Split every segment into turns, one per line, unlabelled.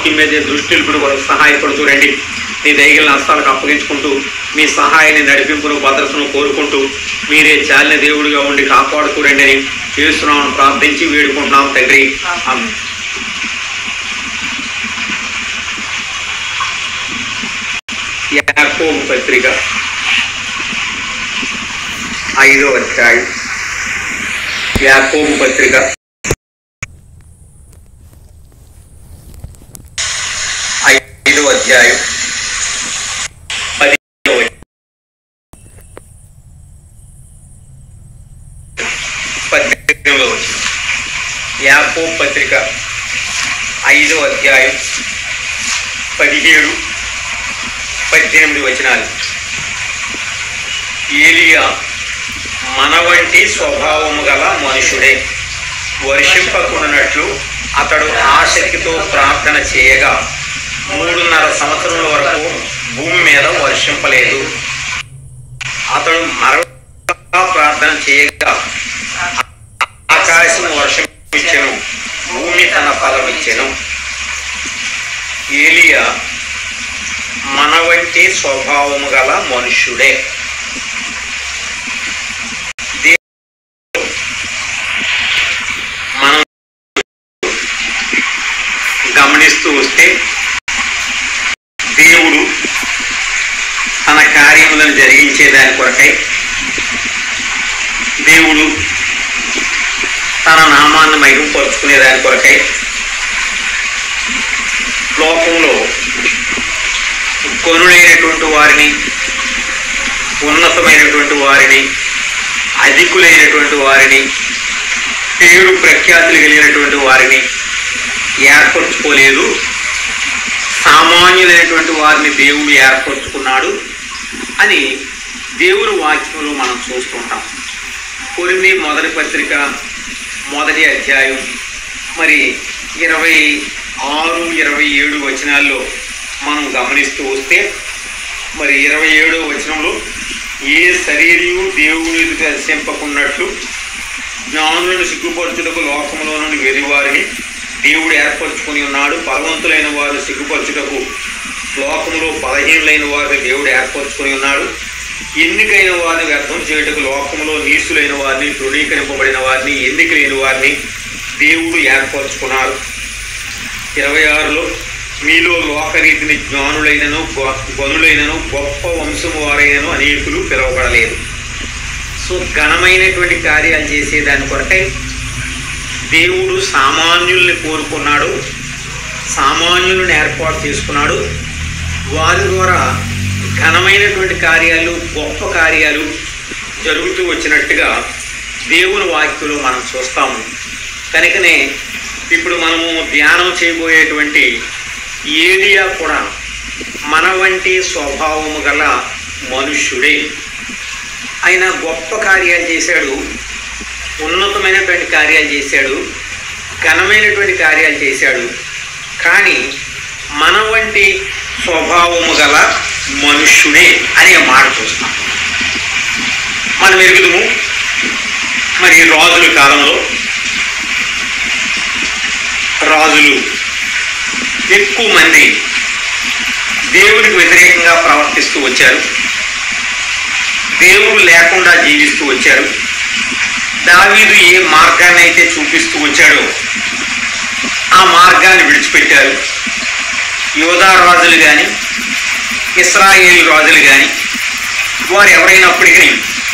వాక్యం మీద దృష్టి నిలుపుడు కొరకు సహాయపడుతూ రండి. నీ దయగల హస్తాలకు అప్పగించుకుంటూ మీ సహాయాన్ని, నడిపింపును, భద్రతను కోరుకుంటూ మీరే చాలిన దేవుడిగా ఉండి కాపాడుతూ రండి అని చేస్తున్నామని ప్రార్థించి వేడుకుంటున్నాం తండ్రి. ఆమేన్. యాకోబు పత్రిక 5వ అధ్యాయం. యాకోబు పత్రిక 5వ అధ్యాయం 18వ వచనం. యాకోబు పత్రిక 5వ అధ్యాయం 17, 18 వచనాలు. ఏలియా మన వంటి స్వభావము గల మనుషుడే. వర్షింపకున్నట్లు అతడు ఆసక్తితో ప్రార్థన చేయగా 3.5 సంవత్సరముల వరకు భూమి మీద వర్షింపలేదు. అతడు మరలా ప్రార్థన చేయగా ఆకాశం వర్షం ఇచ్చెను, భూమి తన ఫలం ఇచ్చెను. ఏలియా మన వంటి స్వభావము గల మనుష్యుడే. మనం గమనిస్తూ వస్తే దేవుడు తన కార్యములను జరిగించే దాని కొరకై, దేవుడు తన నామాన్ని మహిమపరుచుకునే దాని కొరకై లోకంలో కొనులైనటువంటి వారిని, ఉన్నతమైనటువంటి వారిని, అధికులైనటువంటి వారిని, పేరు ప్రఖ్యాతులు కలిగినటువంటి వారిని ఏర్పరచుకోలేదు. సామాన్యులైనటువంటి వారిని దేవుడు ఏర్పరచుకున్నాడు అని దేవుని వాక్యంలో మనం చూస్తుంటాం. కొరింథీ మొదటి పత్రిక 1వ అధ్యాయం మరి 26, 27 వచనాల్లో మనం గమనిస్తూ వస్తే మరి 27వ వచనంలో ఏ శరీరము దేవుని ఎదుట అతిశయింపకున్నట్లు జ్ఞానులను సిగ్గుపరచుటకు లోకంలో నుండి వెర్రివారిని దేవుడు ఏర్పరచుకుని ఉన్నాడు. బలవంతులైన వారు సిగ్గుపరచుటకు లోకంలో బలహీనులైన వారిని దేవుడు ఏర్పరచుకుని ఉన్నాడు. ఎన్నికైన వారిని వ్యర్థం చేయుటకు లోకంలో నీచులైన వారిని, తృణీకరింపబడిన వారిని, ఎన్నిక లేని వారిని దేవుడు ఏర్పరచుకున్నాడు. 26లో మీలో లోకరీతిని జ్ఞానులైనను, గనులైనను, గొప్ప వంశము వారైనను అనేకులు పిలువబడలేదు. సో ఘనమైనటువంటి కార్యాలు చేసే దాని కొరకై దేవుడు సామాన్యుల్ని కోరుకున్నాడు, సామాన్యులను ఏర్పాటు చేసుకున్నాడు. వారి ద్వారా ఘనమైనటువంటి కార్యాలు, గొప్ప కార్యాలు జరుగుతూ వచ్చినట్టుగా దేవుని వాక్యంలో మనం చూస్తాము. కనుకనే ఇప్పుడు మనము ధ్యానం చేయబోయేటువంటి ఏలియా కూడా మన వంటి స్వభావము గల మనుష్యుడే. ఆయన గొప్ప కార్యాలు చేశాడు, ఉన్నతమైనటువంటి కార్యాలు చేశాడు, ఘనమైనటువంటి కార్యాలు చేశాడు. కానీ మన వంటి స్వభావము గల మనుష్యుడే అనే మాట చూస్తాం. మనం ఎరుగుదము మరి రాజుల కాలంలో రాజులు ఎక్కువ మంది దేవుడికి వ్యతిరేకంగా ప్రవర్తిస్తూ వచ్చారు, దేవుడు లేకుండా జీవిస్తూ వచ్చారు. దావీదు ఏ మార్గాన్ని అయితే చూపిస్తూ వచ్చాడో ఆ మార్గాన్ని విడిచిపెట్టారు. యోధా రాజులు కానీ, ఇశ్రాయేలు రాజులు కానీ వారు ఎవరైనప్పటికీ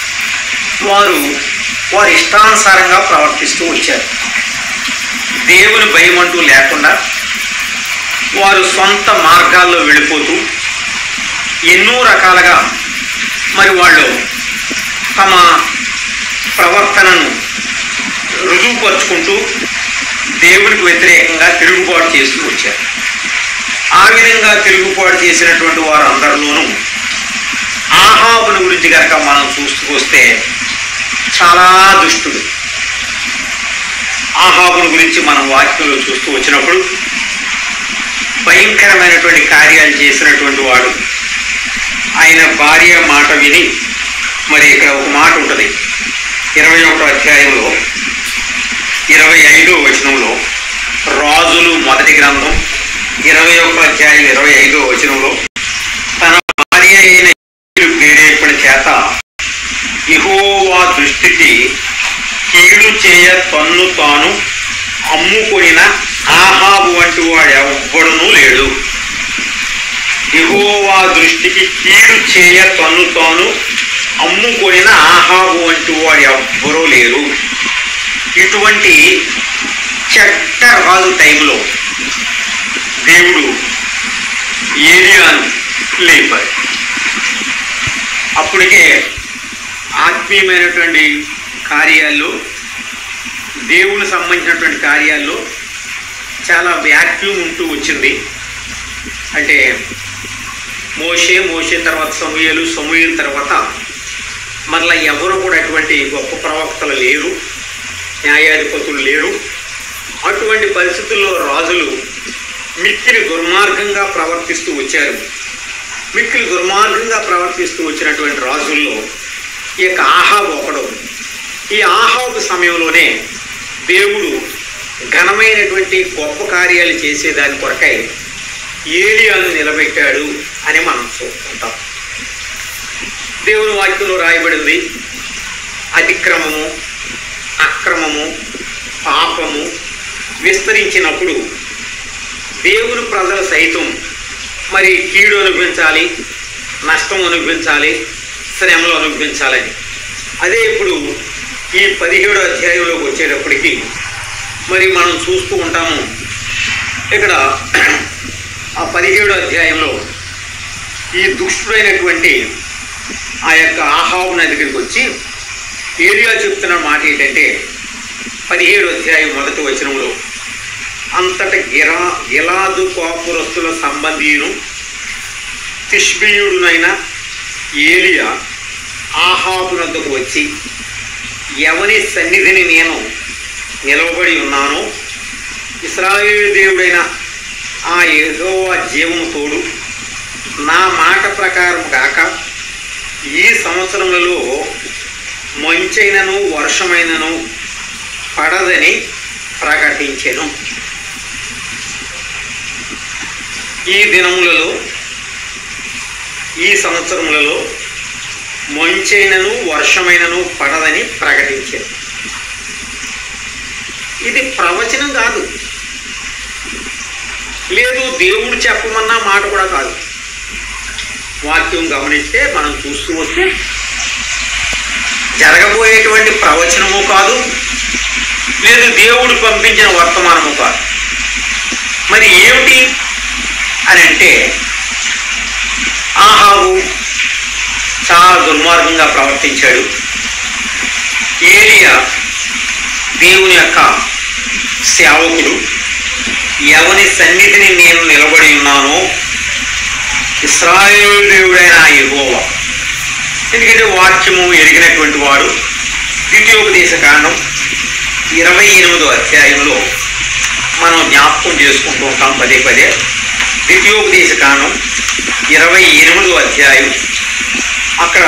వారు ఇష్టానుసారంగా ప్రవర్తిస్తూ వచ్చారు. దేవుని భయం అంటూ లేకుండా వారు సొంత మార్గాల్లో వెళ్ళిపోతూ ఎన్నో రకాలుగా మరి వాళ్ళు తమ ప్రవర్తనను రుజువుపరుచుకుంటూ దేవుడికి వ్యతిరేకంగా తిరుగుబాటు చేస్తూ వచ్చారు. ఆ విధంగా తిరుగుబాటు చేసినటువంటి వారు అందరిలోనూ ఆహాబుని గురించి కనుక మనం చూస్తూ వస్తే చాలా దుష్టుడు. ఆహాబుని గురించి మనం వాక్యంలో చూస్తూ వచ్చినప్పుడు భయంకరమైనటువంటి కార్యాలు చేసినటువంటి వాడు. ఆయన భార్య మాట విని మరి ఇక్కడ ఒక మాట ఉంటుంది 21వ అధ్యాయంలో 25వ వచనంలో, రాజులు మొదటి గ్రంథం 21వ అధ్యాయం 25వ వచనంలో తన భార్య అయిన ప్రేరేపణ చేత యెహోవా దృష్టికి కీడు చేయ తన్ను తాను అమ్ముకొనిన ఆహాబు వంటి వాడు ఎవ్వడునూ లేడు. యెహోవా దృష్టికి కీడు చేయ తన్ను తాను అమ్ముకొనిన ఆహాబు వంటి వాడు ఎవ్వరూ లేరు. ఇటువంటి చెడ్డ రాజు టైంలో దేవుడు ఏలియాను లేపారు. అప్పటికే ఆత్మీయమైనటువంటి కార్యాల్లో, దేవునికి సంబంధించినటువంటి కార్యాల్లో చాలా వ్యాక్యూమ్ ఉంటూ వచ్చింది. అంటే మోషే తర్వాత సమూయేలు తర్వాత మరలా ఎవరు కూడా అటువంటి గొప్ప ప్రవక్తలు లేరు, న్యాయాధిపతులు లేరు. అటువంటి పరిస్థితుల్లో రాజులు మిక్కిలి దుర్మార్గంగా ప్రవర్తిస్తూ వచ్చారు. మిక్కిలి దుర్మార్గంగా ప్రవర్తిస్తూ వచ్చినటువంటి రాజుల్లో ఈ యొక్క ఆహాబు ఒకడు. ఈ ఆహాబు సమయంలోనే దేవుడు ఘనమైనటువంటి గొప్ప కార్యాలు చేసేదాని కొరకై ఏలియాను నిలబెట్టాడు అని మనం చూస్తుంటాం. దేవుని వాక్యంలో రాయబడింది, అతిక్రమము, అక్రమము, పాపము విస్తరించినప్పుడు దేవుని ప్రజలు సైతం మరి కీడు అనుభవించాలి, నష్టం అనుభవించాలి, శ్రమలు అనుభవించాలని. అదే ఇప్పుడు ఈ 17వ అధ్యాయంలోకి వచ్చేటప్పటికి మరి మనం చూస్తూ ఉంటాము. ఇక్కడ ఆ 17వ అధ్యాయంలో ఈ దుష్టుడైనటువంటి ఆ యొక్క ఆహాబు దగ్గరికి వచ్చి ఏలియా చెప్తున్న మాట ఏంటంటే 17వ అధ్యాయం 1వ వచనంలో, అంతట గిలాదు కాపురస్తుల సంబంధీయును తిష్బీయుడునైన ఏలియా ఆహాబు వద్దకు వచ్చి, ఎవని సన్నిధిని నేను నిలవబడి ఉన్నానో ఇశ్రాయేలు దేవుడైన ఆ యెహోవా జీవము తోడు, నా మాట ప్రకారం కాక ఈ సంవత్సరములలో మంచైనను వర్షమైనను పడదని ప్రకటించెను. ఈ దినములలో, ఈ సంవత్సరములలో మంచైనను వర్షమైనను పడదని ప్రకటించారు. ఇది ప్రవచనం కాదు, లేదు దేవుడు చెప్పమన్న మాట కూడా కాదు. వాక్యం గమనిస్తే మనం చూస్తూ వస్తే జరగబోయేటువంటి ప్రవచనము కాదు, లేదు దేవుడు పంపించిన వర్తమానము కాదు. మరి ఏమిటి అని అంటే, ఆహాబు చాలా దుర్మార్గంగా ప్రవర్తించాడు. ఏలియా దేవుని యొక్క సేవకుడు, ఎవని సన్నిధిని నేను నిలబడి ఉన్నానో ఇశ్రాయేలు దేవుడైన యెహోవా. ఎందుకంటే వాక్యము ఎరిగినటువంటి వాడు. ద్వితీయోపదేశ కాండం 28వ అధ్యాయంలో మనం జ్ఞాపకం చేసుకుంటూ ఉంటాం పదే పదే. ద్వితీయోపదేశ కాండం 28వ అధ్యాయం అక్కడ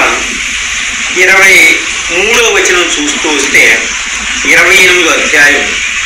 23వ వచనం చూస్తూ వస్తే 28వ అధ్యాయం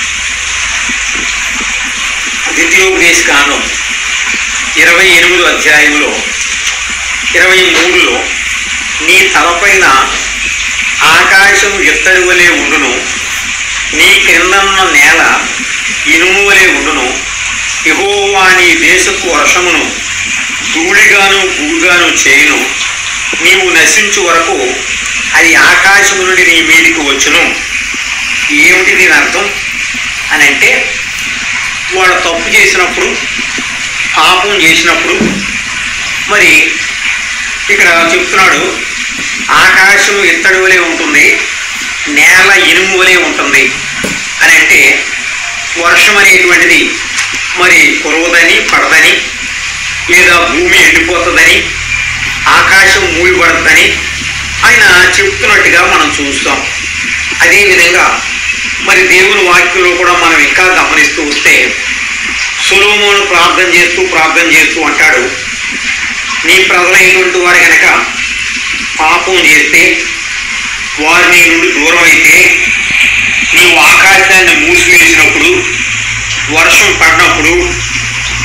ద్వితీయోపదేశ కాండం 28వ అధ్యాయంలో 23లో, నీ తలపైన ఆకాశం ఇత్తడి వలె ఉండును, నీ క్రిందన్న నేల ఇనుము వలె ఉండును, యెహోవా నీ దేశపు వర్షమును ధూళిగాను భూగాను చేయును, నీవు నశించు వరకు అది ఆకాశము నుండి నీ మీదికి వచ్చును. ఏమిటి దీని అర్థం అని అంటే, వాడు తప్పు చేసినప్పుడు, పాపం చేసినప్పుడు, మరి ఇక్కడ చెప్తున్నాడు ఆకాశం ఇత్తడి వలె ఉంటుంది, నేల ఇనుము వలె ఉంటుంది అని అంటే, వర్షం అనేటువంటిది మరి కురవదని, పడదని, లేదా భూమి ఎండిపోతుందని, ఆకాశం మూయబడద్దని ఆయన చెప్తున్నట్టుగా మనం చూస్తాం. అదేవిధంగా మరి దేవుని వాక్యంలో కూడా మనం ఇంకా గమనిస్తూ వస్తే, సొలొమోను ప్రార్థన చేస్తూ అంటాడు, నీ ప్రజలైనటువంటి వారు కనుక పాపం చేస్తే, వారు నీ నుండి దూరం అయితే, నీవు ఆకాశాన్ని మూసివేసినప్పుడు, వర్షం పడినప్పుడు,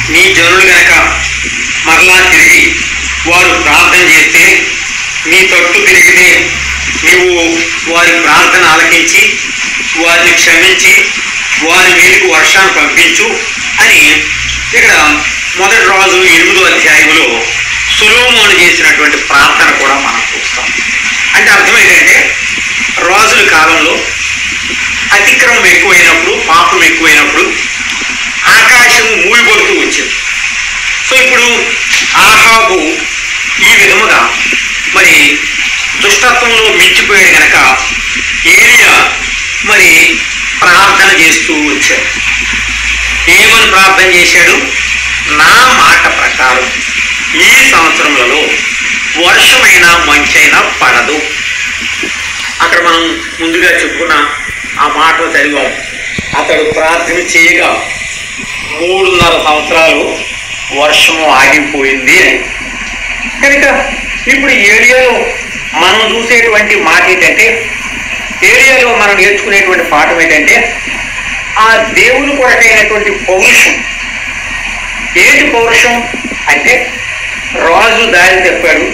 నీ జనులు గనక మరలా తిరిగి వారు ప్రార్థన చేస్తే, నీ తట్టు తిరిగితే నీవు వారి ప్రార్థన ఆలకించి వారిని క్షమించి వారి మీదకు వర్షాన్ని పంపించు అని ఇక్కడ మొదటి రాజు 8వ అధ్యాయంలో సొలొమోను చేసినటువంటి ప్రార్థన కూడా మనం చూస్తాం. అంటే అర్థం ఏంటంటే, రాజుల కాలంలో అతిక్రమం ఎక్కువైనప్పుడు, పాపం ఎక్కువైనప్పుడు ఆకాశం మూగిపోతూ వచ్చింది. సో ఇప్పుడు ఆహాబు ఈ విధముగా మరి దుష్టత్వంలో మించిపోయాడు కనుక ఏలియా మరి ప్రార్థన చేస్తూ వచ్చాడు. ఏమని ప్రార్థన చేశాడు? నా మాట ప్రకారం ఈ సంవత్సరంలో వర్షమైనా మంచైనా పడదు. అక్కడ మనం ముందుగా చెప్పుకున్న ఆ మాటలు చదివాం. అతడు ప్రార్థన చేయగా 3.5 సంవత్సరాలు వర్షము ఆగిపోయింది అని. కనుక ఇప్పుడు ఏరియాలో మనం చూసేటువంటి మాట ఏంటంటే, ఏరియాలో మనం నేర్చుకునేటువంటి పాఠం ఏంటంటే, ఆ దేవుని కొరకైనటువంటి పౌరుషం. ఏంటి పౌరుషం అంటే, రాజు దారి తెప్పాడు,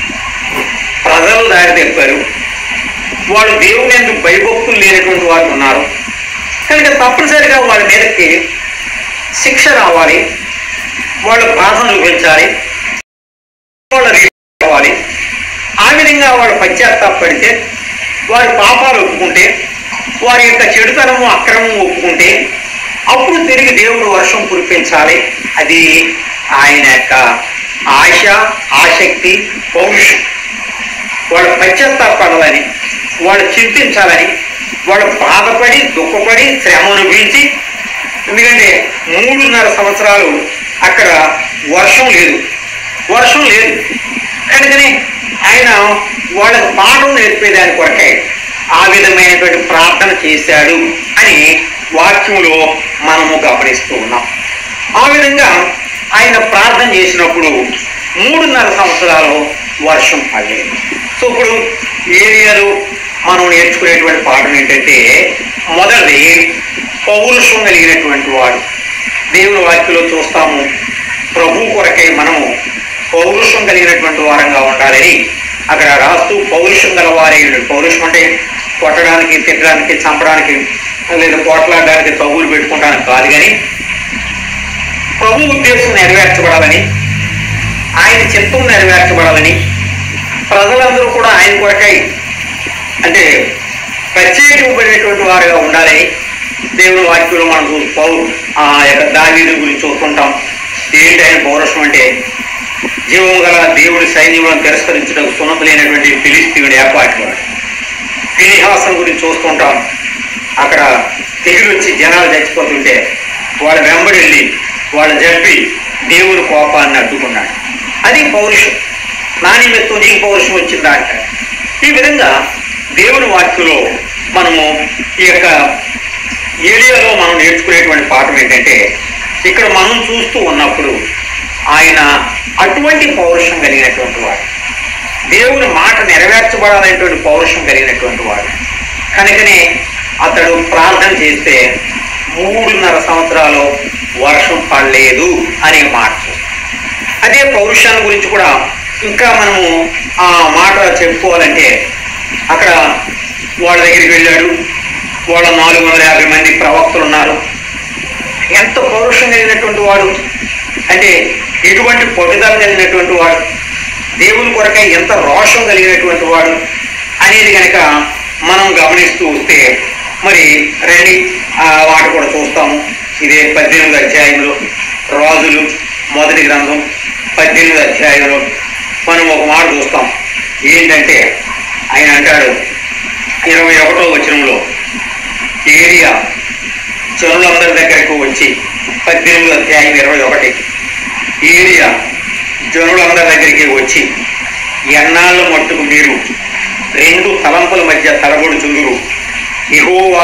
ప్రజలు దారి తెప్పారు, వాళ్ళు దేవుని ఎందుకు భయభక్తులు లేనటువంటి వారు ఉన్నారు కనుక తప్పనిసరిగా వాళ్ళ మీదకి శిక్ష రావాలి, వాళ్ళ బాధను చూపించాలి, వాళ్ళ రావాలి. ఆ విధంగా వాళ్ళు పశ్చాత్తాపడితే, వారి పాపాలు ఒప్పుకుంటే, వారి యొక్క చెడుతనము అక్రమము ఒప్పుకుంటే అప్పుడు తిరిగి దేవుడు వర్షం కురిపించాలి. అది ఆయన యొక్క ఆశ, ఆసక్తి, పౌరుషం. వాళ్ళు పశ్చాత్తాపడాలని, వాళ్ళు చింతించాలని, వాళ్ళు బాధపడి దుఃఖపడి శ్రమ అనుభవించి, ఎందుకంటే 3.5 సంవత్సరాలు అక్కడ వర్షం లేదు కనుకనే ఆయన వాళ్ళకి పాఠం నేర్పేదాని కొరకే ఆ విధమైనటువంటి ప్రార్థన చేశాడు అని వాక్యంలో మనము గమనిస్తూ ఉన్నాం. ఆ విధంగా ఆయన ప్రార్థన చేసినప్పుడు 3.5 సంవత్సరాలు వర్షం పడలేదు. సో ఇప్పుడు ఏరియాలో మనం నేర్చుకునేటువంటి పాఠం ఏంటంటే, మొదటిది పౌరుషం కలిగినటువంటి వాడు. దేవుని వాక్యంలో చూస్తాము, ప్రభు కొరకై మనము పౌరుషం కలిగినటువంటి వారంగా ఉండాలని అక్కడ రాస్తూ, పౌరుషం గల వారే. పౌరుషం అంటే కొట్టడానికి, తిట్టడానికి, చంపడానికి లేదా పోట్లాడడానికి, తగులు పెట్టుకోవడానికి కాదు, కానీ ప్రభు ఉద్దేశం నెరవేర్చబడాలని, ఆయన చిత్తం నెరవేర్చబడాలని, ప్రజలందరూ కూడా ఆయన కొరకై అంటే ప్రత్యేకింపబడినటువంటి వారుగా ఉండాలని దేవుని వాక్యంలో మనం ఆ యొక్క దావీదు గురించి చూస్తుంటాం. ఏంటి ఆయన పౌరుషం అంటే, జీవం గల దేవుడి సైన్యములను తిరస్కరించడం సున్నతులైనటువంటి ఫిలిస్తీయుడు ఏర్పాటువాడు. ఫినిహాసం గురించి చూస్తుంటాం. అక్కడ తెగులు వచ్చి జనాలు చచ్చిపోతుంటే వాళ్ళ వెంబడి వెళ్ళి వాళ్ళ జప్పి దేవుని కోపాన్ని అడ్డుకున్నాడు. అది పౌరుషం. నా నిమిత్తం నీకు పౌరుషం వచ్చిందా అంటారు. ఈ విధంగా దేవుని వాక్యంలో మనము ఈ యొక్క ఏరియాలో మనం నేర్చుకునేటువంటి పాఠం ఏంటంటే, ఇక్కడ మనం చూస్తూ ఉన్నప్పుడు ఆయన అటువంటి పౌరుషం కలిగినటువంటి వాడు, దేవుని మాట నెరవేర్చబడాలనేటువంటి పౌరుషం కలిగినటువంటి వాడు. కనుకనే అతడు ప్రార్థన చేస్తే 3.5 సంవత్సరాలు వర్షం పడలేదు అనే మాట. అదే పౌరుషాన్ని గురించి కూడా ఇంకా మనము ఆ మాట చెప్పుకోవాలంటే, అక్కడ వాళ్ళ దగ్గరికి వెళ్ళాడు, వాళ్ళ 450 మంది ప్రవక్తలు ఉన్నారు. ఎంత పౌరుషం కలిగినటువంటి వాడు అంటే, ఎటువంటి పట్టుదల కలిగినటువంటి వాడు, దేవుని కొరకై ఎంత రోషం కలిగినటువంటి వాడు అనేది కనుక మనం గమనిస్తూ వస్తే, మరి రండి ఆ మాట కూడా చూస్తాము. ఇదే 18వ అధ్యాయంలో, రాజులు మొదటి గ్రంథం 18వ అధ్యాయంలో మనం ఒక మాట చూస్తాం. ఏంటంటే ఆయన అంటాడు 21వ వచనంలో, ఏరియా జనులందరి దగ్గరకు వచ్చి, 18వ అధ్యాయం 21, ఏరియా జనులందరి దగ్గరికి వచ్చి, ఎన్నాళ్ళ మట్టుకు మీరు 2 తలంపుల మధ్య తలబడుచుందురు, యెహోవా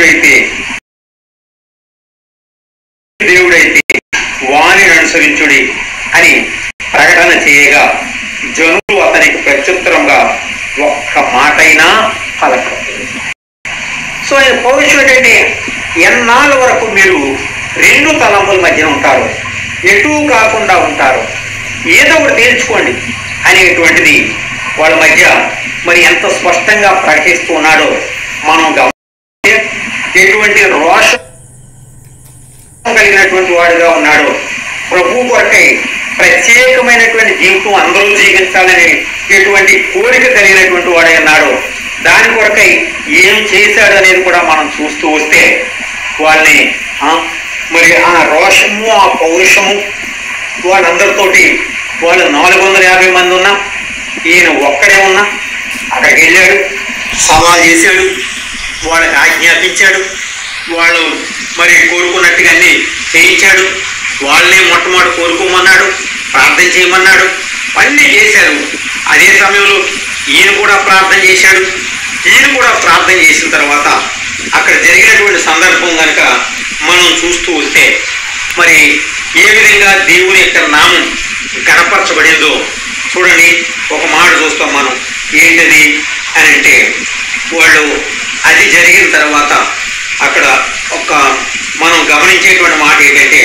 దేవుడైతే వాణిని అనుసరించుడి అని ప్రకటన చేయగా, జనులు అతనికి ప్రత్యుత్తరంగా ఒక్క మాటైనా పలకరు. సో ఆయన పౌరుషం ఏంటంటే, ఎన్నాళ్ళ వరకు మీరు 2 తలంపుల మధ్యన ఉంటారు, ఎటూ కాకుండా ఉంటారో ఏదో ఒకటి తేల్చుకోండి అనేటువంటిది వాళ్ళ మధ్య మరి ఎంత స్పష్టంగా ప్రకటిస్తున్నాడో మనం గమనిస్తే ఎటువంటి రోషం కలిగినటువంటి వాడుగా ఉన్నాడో, ప్రభు కొరకై ప్రత్యేకమైనటువంటి జీవితం అందరూ జీవించాలని ఎటువంటి కోరిక కలిగినటువంటి వాడై ఉన్నాడో, దాని కొరకై ఏం చేశాడు అనేది కూడా మనం చూస్తూ వస్తే వాళ్ళని మరి ఆ రోషము ఆ పౌరుషము వాళ్ళందరితోటి వాళ్ళు 450 మంది ఉన్నా ఈయన ఒక్కడే ఉన్నా అక్కడికి వెళ్ళాడు, సవాల్ చేశాడు, వాళ్ళకి ఆజ్ఞాపించాడు, వాళ్ళు మరి కోరుకున్నట్టుగా అన్ని చేయించాడు, వాళ్ళనే మొట్టమొదటి కోరుకోమన్నాడు, ప్రార్థన చేయమన్నాడు, అన్నీ చేశారు. అదే సమయంలో ఈయన కూడా ప్రార్థన చేశాడు. ఈయన కూడా ప్రార్థన చేసిన తర్వాత అక్కడ జరిగినటువంటి సందర్భం కనుక మనం చూస్తూ వస్తే మరి ఏ విధంగా దేవుని యొక్క నామం కనపరచబడిందో చూడండి. ఒక మాట చూస్తాం మనం, ఏంటది అని అంటే వాళ్ళు అది జరిగిన తర్వాత అక్కడ ఒక మనం గమనించేటువంటి మాట ఏంటంటే,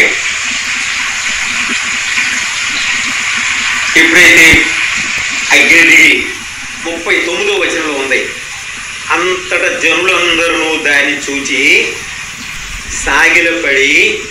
ఎప్పుడైతే అగ్ని 39వ వచనంలో ఉంది, అంతటా జనులందరూ దాన్ని చూచి సాగిలపడి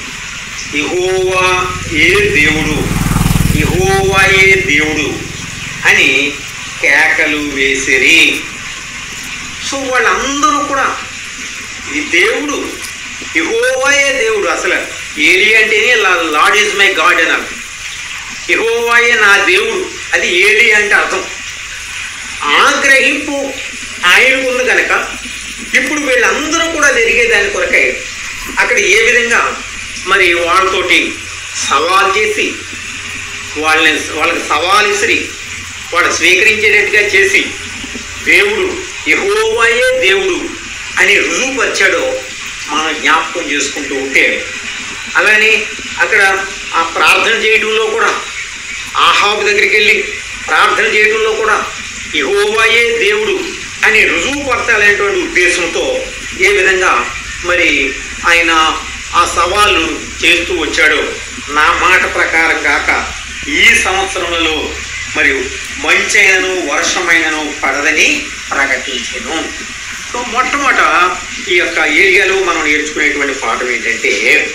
యెహోవాయే దేవుడు, యెహోవాయే దేవుడు అని కేకలు వేసిరి. సో వాళ్ళందరూ కూడా ఈ దేవుడు యెహోవాయే దేవుడు, అసలు ఏలి అంటేనే లార్డ్ ఈజ్ మై గాడ్ అన్నారు. యెహోవాయే నా దేవుడు, అది ఏలి అంటే అర్థం. ఆగ్రహింపు ఆయనకు ఉంది కనుక ఇప్పుడు వీళ్ళందరూ కూడా జరిగేదాని కొరకై అక్కడ ఏ విధంగా మరి వాళ్ళతోటి సవాల్ చేసి వాళ్ళకి సవాల్ ఇసిరి వాళ్ళు స్వీకరించేటట్టుగా చేసి దేవుడు యెహోవాయే దేవుడు అని రుజువుపరిచాడో మనం జ్ఞాపకం చేసుకుంటూ ఉంటే, అలానే అక్కడ ఆ ప్రార్థన చేయడంలో కూడా ఆహాబు దగ్గరికి వెళ్ళి ప్రార్థన చేయడంలో కూడా యెహోవాయే దేవుడు అని రుజువుపరచాలనేటువంటి ఉద్దేశంతో ఏ విధంగా మరి ఆయన ఆ సవాళ్ళు చేస్తూ వచ్చాడో, నా మాట ప్రకారం కాక ఈ సంవత్సరంలో మరి మంచైనను వర్షమైనను పడదని ప్రకటించెను. సో మొట్టమొదట ఈ యొక్క ఏరియాలో మనం నేర్చుకునేటువంటి పాఠం ఏంటంటే,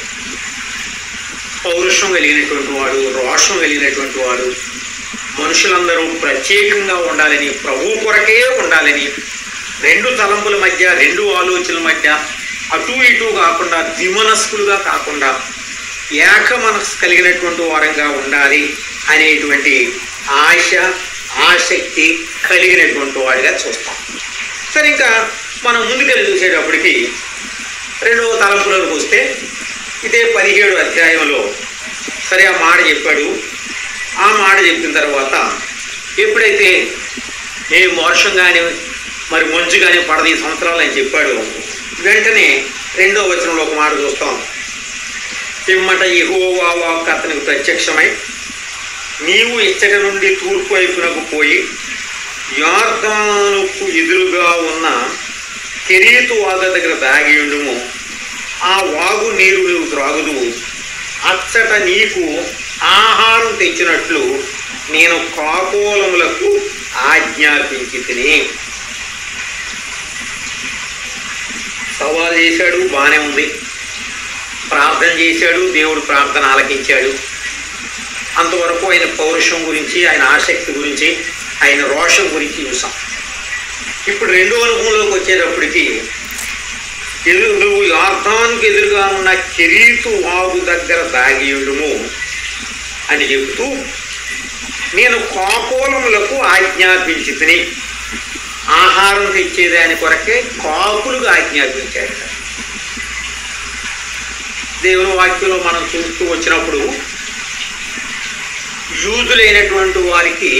పౌరుషం కలిగినటువంటి వాడు, రోషం కలిగినటువంటి వాడు, మనుషులందరూ ప్రత్యేకంగా ఉండాలని, ప్రభు కొరకే ఉండాలని, రెండు తలంపుల మధ్య, రెండు ఆలోచనల మధ్య అటు ఇటు కాకుండా, ద్విమనస్కులుగా కాకుండా ఏక మనస్సు కలిగినటువంటి వారంగా ఉండాలి అనేటువంటి ఆశ, ఆసక్తి కలిగినటువంటి వాడిగా చూస్తాం. సరే, ఇంకా మనం ముందుకెళ్ళి చూసేటప్పటికి 2వ తలంపులోకి వస్తే ఇదే 17వ అధ్యాయంలో సరే ఆ మాట చెప్పాడు. ఆ మాట చెప్పిన తర్వాత ఎప్పుడైతే నేను వర్షం కానీ మరి మంచు కానీ పడదు ఈ సంవత్సరాలు అని చెప్పాడు, వెంటనే 2వ వచనంలో ఒక మాట చూస్తాం. పిమ్మట యెహోవా వాక్కు అతనికి ప్రత్యక్షమై, నీవు ఇచ్చట నుండి తూర్పు వైపునకు పోయి యొర్దానుకు ఎదురుగా ఉన్న కెరీతు వాగు దగ్గర దాగి ఉండుము. ఆ వాగు నీరు నువ్వు త్రాగుదువు. అచ్చట నీకు ఆహారం తెచ్చినట్లు నేను కాకోలములకు ఆజ్ఞాపించి తిని. సవాల్ చేశాడు, బాగానే ఉంది. ప్రార్థన చేశాడు, దేవుడు ప్రార్థన ఆలకించాడు. అంతవరకు ఆయన పౌరుషం గురించి, ఆయన ఆసక్తి గురించి, ఆయన రోషం గురించి చూసాం. ఇప్పుడు 2వ అనుభవంలోకి వచ్చేటప్పటికి, నువ్వు యొర్దానుకు ఎదురుగా ఉన్న కెరీతు వాగు దగ్గర దాగియుండుము అని చెబుతూ నేను కాకోలములకు ఆజ్ఞాపించి తిని, ఆహారం తెచ్చేదాని కొరకే కాకులకు ఆజ్ఞాపించాడు. దేవుని వాక్యంలో మనం చూస్తూ వచ్చినప్పుడు యూదులైనటువంటి వారికి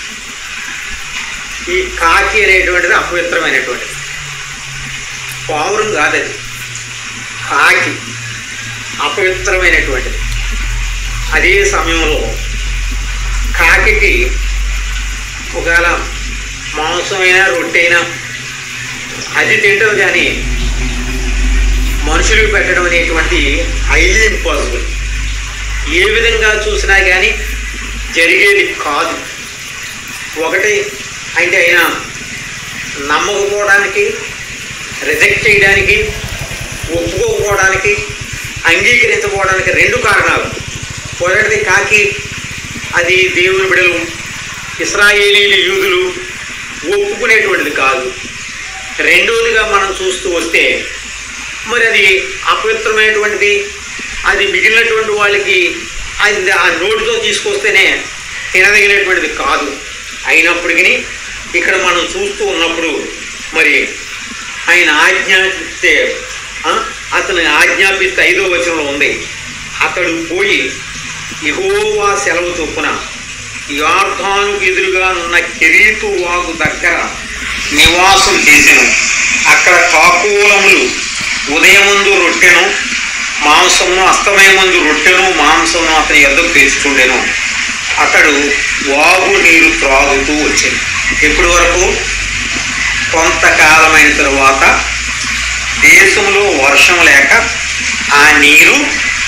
ఈ కాకి అనేటువంటిది అపవిత్రమైనటువంటిది. పావురం కాదది, కాకి అపవిత్రమైనటువంటిది. అదే సమయంలో కాకి ఒకవేళ మాంసమైనా రొట్టెైనా అది తింటుంది, కానీ మనుషులకు పెట్టడం అనేటువంటి హైలీ ఇంపాసిబుల్. ఏ విధంగా చూసినా కానీ జరిగేది కాదు. ఒకటి అంటే ఆయన నమ్మకపోవడానికి, రిజెక్ట్ చేయడానికి, ఒప్పుకోకపోవడానికి, అంగీకరించకపోవడానికి 2 కారణాలు. మొదటిది కాకి, అది దేవుని బిడ్డలు ఇశ్రాయేలీలు యూదులు ఒప్పుకునేటువంటిది కాదు. రెండోదిగా మనం చూస్తూ వస్తే మరి అది అపవిత్రమైనటువంటిది, అది మిగిలినటువంటి వాళ్ళకి అది ఆ నోటితో తీసుకొస్తేనే తినదగినటువంటిది కాదు. అయినప్పటికీ ఇక్కడ మనం చూస్తూ ఉన్నప్పుడు మరి ఆయన ఆజ్ఞాపిస్తే అతను ఆజ్ఞాపిస్తే 5వ వచనంలో ఉంది, అతడు పోయి యెహోవా సెలవు చొప్పున యొర్దానుకు ఎదురుగా ఉన్న కెరీతు వాగు దగ్గర నివాసం చేసెను. అక్కడ కాకోలములు ఉదయమందు రొట్టెను మాంసమును, అస్తమయమందు రొట్టెను మాంసమును అతని యొద్దకు తెచ్చుచుండెను. అతడు వాగు నీరు త్రాగుతూ వచ్చాను. ఎప్పటి వరకు? కొంతకాలమైన తరువాత దేశంలో వర్షం లేక ఆ నీరు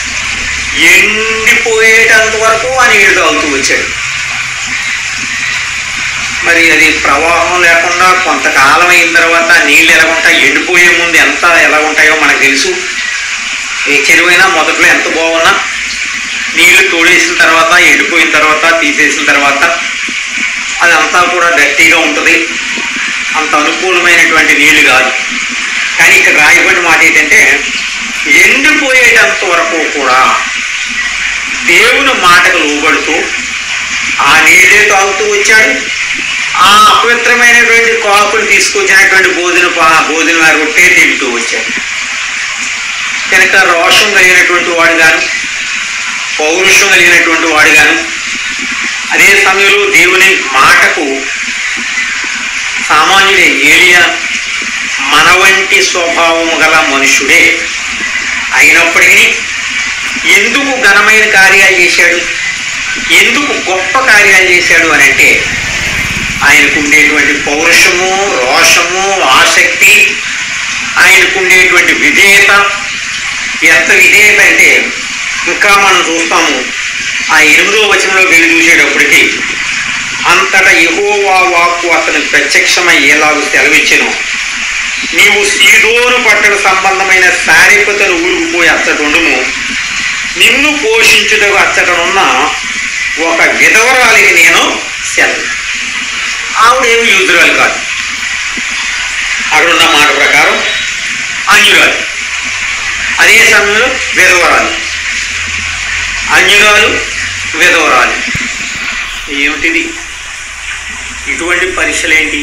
ఎండిపోయేటంత వరకు ఆ నీరు తాగుతూ వచ్చాడు. మరి అది ప్రవాహం లేకుండా కొంతకాలం అయిన తర్వాత నీళ్ళు ఎలా ఉంటాయి, ఎండిపోయే ముందు ఎలా ఉంటాయో మనకు తెలుసు. ఏ చెరువైనా మొదట్లో ఎంత బాగున్నా నీళ్లు తోడేసిన తర్వాత, ఎండిపోయిన తర్వాత, తీసేసిన తర్వాత అదంతా కూడా గట్టిగా ఉంటుంది. అంత అనుకూలమైనటువంటి నీళ్లు కాదు. కానీ ఇక్కడ రాయబడిన మాట ఏంటంటే ఎండిపోయేటంత వరకు కూడా దేవుని మాటకు లోబడుతూ ఆ నీళ్ళే తాగుతూ వచ్చాడు. ఆ అపవిత్రమైనటువంటి కాకులు తీసుకొచ్చినటువంటి భోజన రొట్టె తింటూ వచ్చాడు. కనుక రోషం కలిగినటువంటి వాడు గాను, పౌరుషం కలిగినటువంటి వాడు గాను, అదే సమయంలో దేవుని మాటకు సామాన్యుడే ఏలియా మన వంటి స్వభావము గల మనుషుడే. అయినప్పటికీ ఎందుకు ఘనమైన కార్యాలు చేశాడు, ఎందుకు గొప్ప కార్యాలు చేశాడు అని అంటే ఆయనకు ఉండేటువంటి పౌరుషము, రోషము, ఆసక్తి, ఆయనకు ఉండేటువంటి విధేయత. ఎంత విధేయత అంటే ఇంకా మనం చూస్తాము ఆ 8వ వచనంలో వెళ్ళి చూసేటప్పటికీ అంతటా యెహోవా వాక్కు అతను ప్రత్యక్షమై ఎలాగూ సెలవిచ్చెను, నీవు సీదోను పట్టణ సంబంధమైన సారెపతను ఊరుకుపోయి అచ్చటుండుము, నిన్ను పోషించుటకు అచ్చటనున్న ఒక విధవరాలికి నేను సెలవు. ఆవిడేమి యూదురాలు కాదు, అక్కడున్న మాట ప్రకారం అన్యురాలు. అదే సమయంలో విధవరాలు, అన్యురాలు, విధవరాలు. ఏమిటిది? ఇటువంటి పరీక్షలేంటి?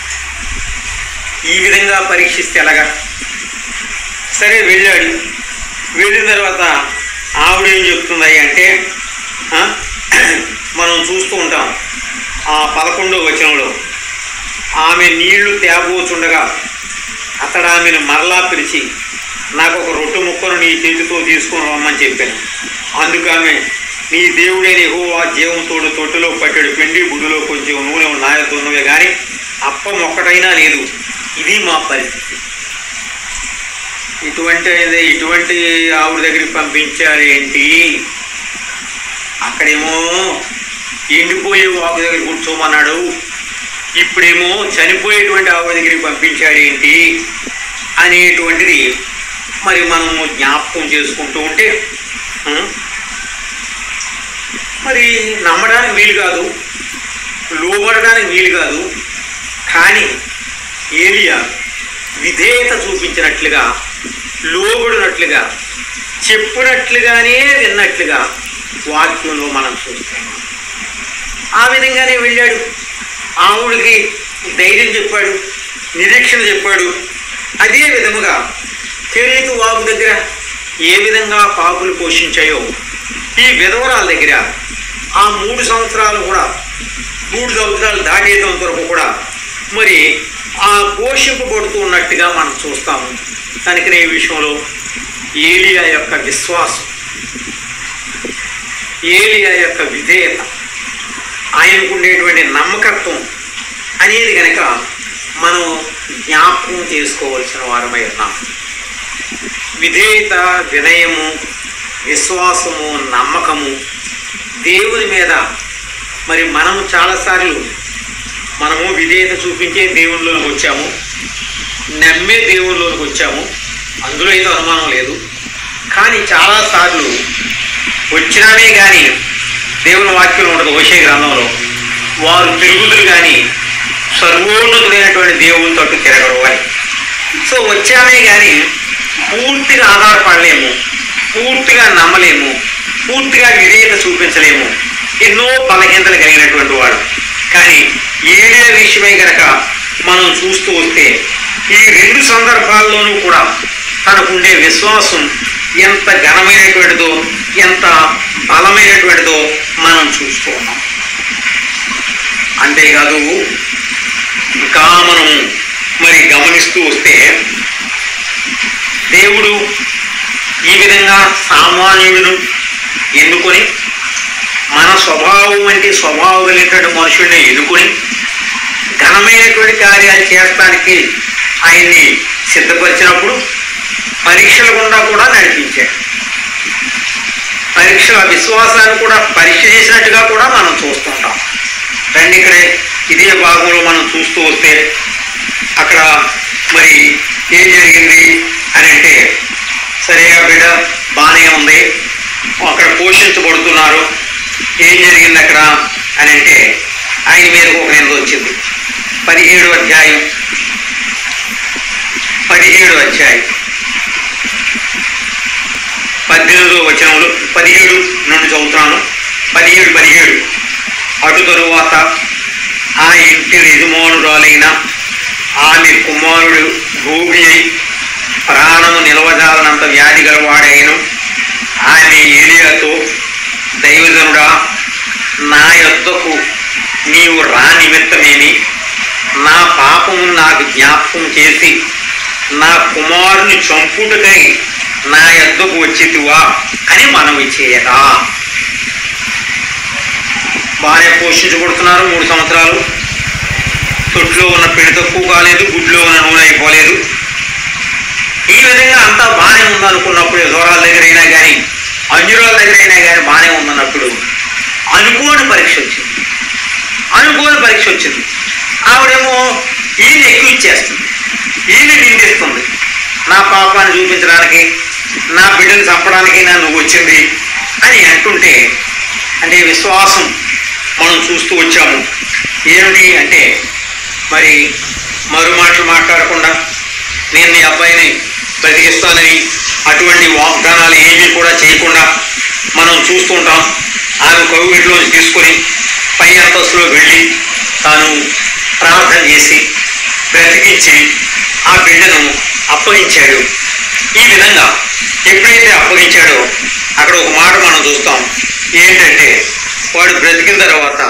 ఈ విధంగా పరీక్షిస్తే ఎలాగా? సరే వెళ్ళాడు. వెళ్ళిన తర్వాత ఆవిడేం చెప్తుంది అంటే మనం చూస్తూ ఉంటాం ఆ 11వ వచనంలో ఆమె నీళ్లు తేబోచుండగా అతడు ఆమెను మరలా పిలిచి నాకు ఒక రొట్టె ముక్కను నీ చేతితో తీసుకొని రమ్మని చెప్పాను. అందుకు ఆమె నీ దేవుడైన యెహోవా జీవంతోడు తొట్టులో పట్టెడు పిండి బుడ్డులో కొంచెం నూనె నాయతున్నవే కానీ అప్పం ఒక్కటైనా లేదు. ఇది మా పరిస్థితి. ఇటువంటి ఆవిడ దగ్గరికి పంపించారు ఏంటి? అక్కడేమో ఎండిపోయే వాకు దగ్గర కూర్చోమన్నాడు, ఇప్పుడేమో చనిపోయేటువంటి ఆవిడ దగ్గరికి పంపించాడు ఏంటి అనేటువంటిది మరి మనము జ్ఞాపకం చేసుకుంటూ ఉంటే మరి నమ్మడానికి వీలు కాదు, లోబడడానికి వీలు కాదు. కానీ ఏలియా విధేయత చూపించినట్లుగా, లోబడినట్లుగా, చెప్పినట్లుగానే విన్నట్లుగా వాక్యంలో మనం చూస్తాం. ఆ విధంగానే వెళ్ళాడు. ఆవిడికి ధైర్యం చెప్పాడు, నిరీక్షణ చెప్పాడు. అదే విధముగా కెరీతు వాగు దగ్గర ఏ విధంగా కాకులు పోషించాయో ఈ విధవరాల దగ్గర ఆ 3 సంవత్సరాలు కూడా 3 సంవత్సరాలు దాటేంత వరకు కూడా మరి ఆ పోషింపబడుతూ ఉన్నట్టుగా మనం చూస్తాము. కనుకనే ఈ విషయంలో ఏలియా యొక్క విశ్వాసం, ఏలియా యొక్క విధేయత, ఆయనకు ఉండేటువంటి నమ్మకత్వం అనేది కనుక మనం జ్ఞాపకం చేసుకోవాల్సిన వారమై ఉన్నాం. విధేయత, వినయము, విశ్వాసము, నమ్మకము దేవుని మీద. మరి మనము చాలాసార్లు మనము విధేయత చూపించే దేవునిలోకి వచ్చాము, నమ్మే దేవునిలోకి వచ్చాము, అందులో ఏదో అనుమానం లేదు. కానీ చాలాసార్లు వచ్చినామే కానీ దేవుని వాక్యంలో ఉండదు, హోషేయ గ్రంథంలో, వారు తిరుగుదురు కానీ సర్వోన్నతుడైనటువంటి దేవుని తట్టు తిరగరు అని. సో వచ్చామే కానీ పూర్తిగా ఆధారపడలేము, పూర్తిగా నమ్మలేము, పూర్తిగా విధేయత చూపించలేము, ఎన్నో బలహీనతలు కలిగినటువంటి వాడు. కానీ ఏలియా విషయమై గనక మనం చూస్తూ వస్తే ఈ రెండు సందర్భాల్లోనూ కూడా తనకుండే విశ్వాసం ఎంత ఘనమైనటువంటిదో, ఎంత బలమైనటువంటిదో మనం చూస్తూ ఉన్నాం. అంతేకాదు ఇంకా మనం మరి గమనిస్తూ వస్తే దేవుడు ఈ విధంగా సామాన్యుడును ఎన్నుకొని, మన స్వభావం వంటి స్వభావం కలిగినటువంటి మనుషుడిని ఎన్నుకొని ఘనమైనటువంటి కార్యాలు చేయడానికి ఆయన్ని సిద్ధపరిచినప్పుడు పరీక్షల గుండా కూడా నడిపించాడు. పరీక్షల విశ్వాసాన్ని కూడా పరీక్ష చేసినట్టుగా కూడా మనం చూస్తుంటాం. రండి, ఇక్కడే ఇదే భాగంలో మనం చూస్తూ వస్తే అక్కడ మరి ఏం జరిగింది అని అంటే, సరిగా బిడ్డ బాగానే ఉంది, అక్కడ పోషించబడుతున్నారు. ఏం జరిగింది అక్కడ అని అంటే ఆయన మీదకు ఒక నింద వచ్చింది. 17వ అధ్యాయం 18వ వచనంలో 17 నుండి చదువుతున్నాను. 17 అటు తరువాత ఆ ఇంటి యజమానురాలైన ఆమె కుమారుడు రోగి అయి ప్రాణము నిలవజాలనంత వ్యాధి గలవాడైన ఆమె ఏలియాతో, దైవజనుడా, నా యొద్దకు నీవు రా నిమిత్తమేమి? నా పాపము నాకు జ్ఞాపకం చేసి నా కుమారుని చంపుటకై నా యొద్దకు వచ్చితివా అని మనవి చేయరా. బాగానే పోషించబడుతున్నారు, 3 సంవత్సరాలు. తొట్టులో ఉన్న పిండి తక్కువ కాలేదు, గుడ్లో ఉన్న నూనె అయిపోలేదు. ఈ విధంగా అంతా బాగానే ఉందనుకున్నప్పుడు, దూరాల దగ్గర అయినా కానీ అంజురాల దగ్గర అయినా కానీ బాగానే ఉందన్నప్పుడు అనుకోని పరీక్ష వచ్చింది. ఆవిడేమో ఈయన ఎక్కువ ఇచ్చేస్తుంది, ఈయన నిందిస్తుంది. నా పాపాన్ని చూపించడానికి, నా బిడ్డను చంపడానికి నువ్వు వచ్చింది అని అంటుంటే, అంటే విశ్వాసం మనం చూస్తూ వచ్చాము. ఏమిటి అంటే మరి మరో మాటలు మాట్లాడకుండా నేను నీ అబ్బాయిని బ్రతికిస్తానని అటువంటి వాగ్దానాలు ఏమీ కూడా చేయకుండా మనం చూస్తుంటాం. ఆమె కౌగిట్లోంచి తీసుకొని పై అంతస్తులో వెళ్ళి తాను ప్రార్థన చేసి బ్రతికించి ఆ బిడ్డను అప్పగించాడు. ఈ విధంగా ఎప్పుడైతే అప్పగించాడో అక్కడ ఒక మాట మనం చూస్తాం. ఏంటంటే వాడు బ్రతికిన తర్వాత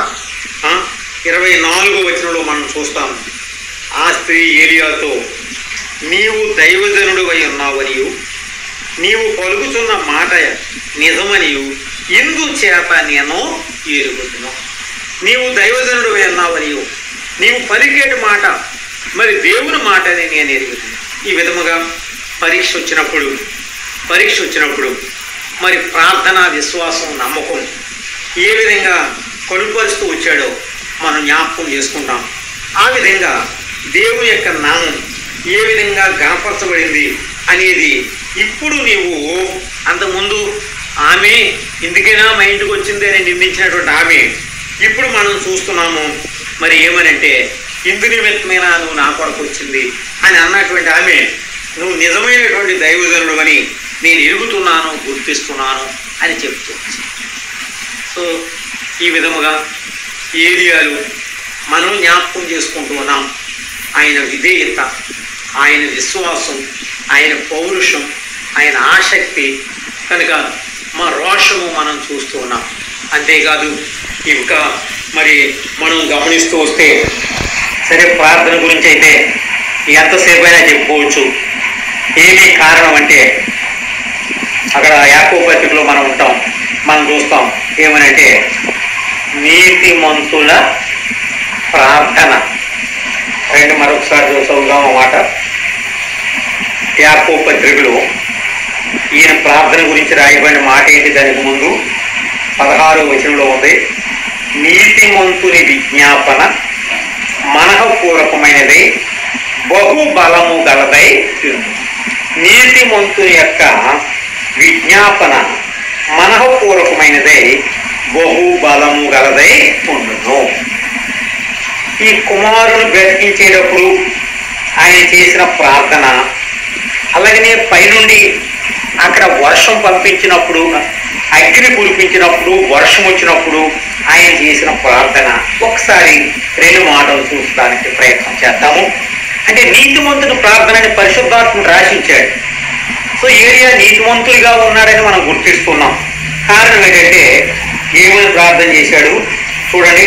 24వ వచనంలో మనం చూస్తాం. ఆ స్త్రీ ఏలియాతో, నీవు దైవజనుడు అయి ఉన్నావనియు నీవు పలుకుతున్న మాట నిజమనియు ఇందుచేత నేను ఎరుగుతున్నాను. నీవు దైవజనుడు అయి ఉన్నావనియు నీవు పలికేటి మాట మరి దేవుని మాట అని నేను ఎరుగుతున్నాను. ఈ విధముగా పరీక్ష వచ్చినప్పుడు మరి ప్రార్థన, విశ్వాసం, నమ్మకం ఏ విధంగా కనుపరుస్తూ వచ్చాడో మనం జ్ఞాపకం చేసుకుంటాం. ఆ విధంగా దేవుని యొక్క నామం ఏ విధంగా గణపరచబడింది అనేది ఇప్పుడు నీవు అంతకుముందు ఆమె ఎందుకైనా మా ఇంటికి వచ్చింది అని నిందించినటువంటి ఆమె ఇప్పుడు మనం చూస్తున్నాము. మరి ఏమనంటే, ఇందు నిమిత్తమైన నువ్వు నా కొరకు వచ్చింది అని అన్నటువంటి ఆమె, నువ్వు నిజమైనటువంటి దైవజనుడు అని నేను ఎరుగుతున్నాను, గుర్తిస్తున్నాను అని చెప్తూ. సో ఈ విధముగా ఏలియాలు మనం జ్ఞాపకం చేసుకుంటూ ఉన్నాం. ఆయన విధేయత, ఆయన విశ్వాసం, ఆయన పౌరుషం, ఆయన ఆసక్తి కనుక మా రోషము మనం చూస్తూ ఉన్నాం. అంతేకాదు ఇంకా మరి మనం గమనిస్తూ వస్తే, సరే ప్రార్థన గురించి అయితే ఎంతసేపు అయినా చెప్పుకోవచ్చు. ఏమీ కారణం అంటే అక్కడ యాకోబు పత్రికలో మనం చూస్తాం ఏమనంటే, నీతిమంతుల ప్రార్థన. మరొకసారి చదువుదాం మాట. యాకోబు పత్రికలో ఈయన ప్రార్థన గురించి రాయబడిన మాట ఏంటి? దానికి ముందు 16వ వచనంలో ఉంది, నీతిమంతుని విజ్ఞాపన మనఃపూర్వకమైనదై బహుబలము గలదై. నీతిమంతుని యొక్క విజ్ఞాపన మనఃపూర్వకమైనదై బహుబలము గలదై ఉండును. ఈ కుమారుని బ్రతికించేటప్పుడు ఆయన చేసిన ప్రార్థన, అలాగనే పైనుండి అక్కడ వర్షం పంపించినప్పుడు, అగ్ని కురిపించినప్పుడు, వర్షం వచ్చినప్పుడు ఆయన చేసిన ప్రార్థన ఒకసారి 2 మాటలు చూడడానికి ప్రయత్నం చేద్దాము. అంటే నీతిమంతుని ప్రార్థనని పరిశుద్ధాత్ముడు రాసించాడు. సో ఏలియా నీతిమంతుడిగా ఉన్నాడని మనం గుర్తిస్తున్నాం. కారణం ఏంటంటే ఏమని ప్రార్థన చేశాడు చూడండి.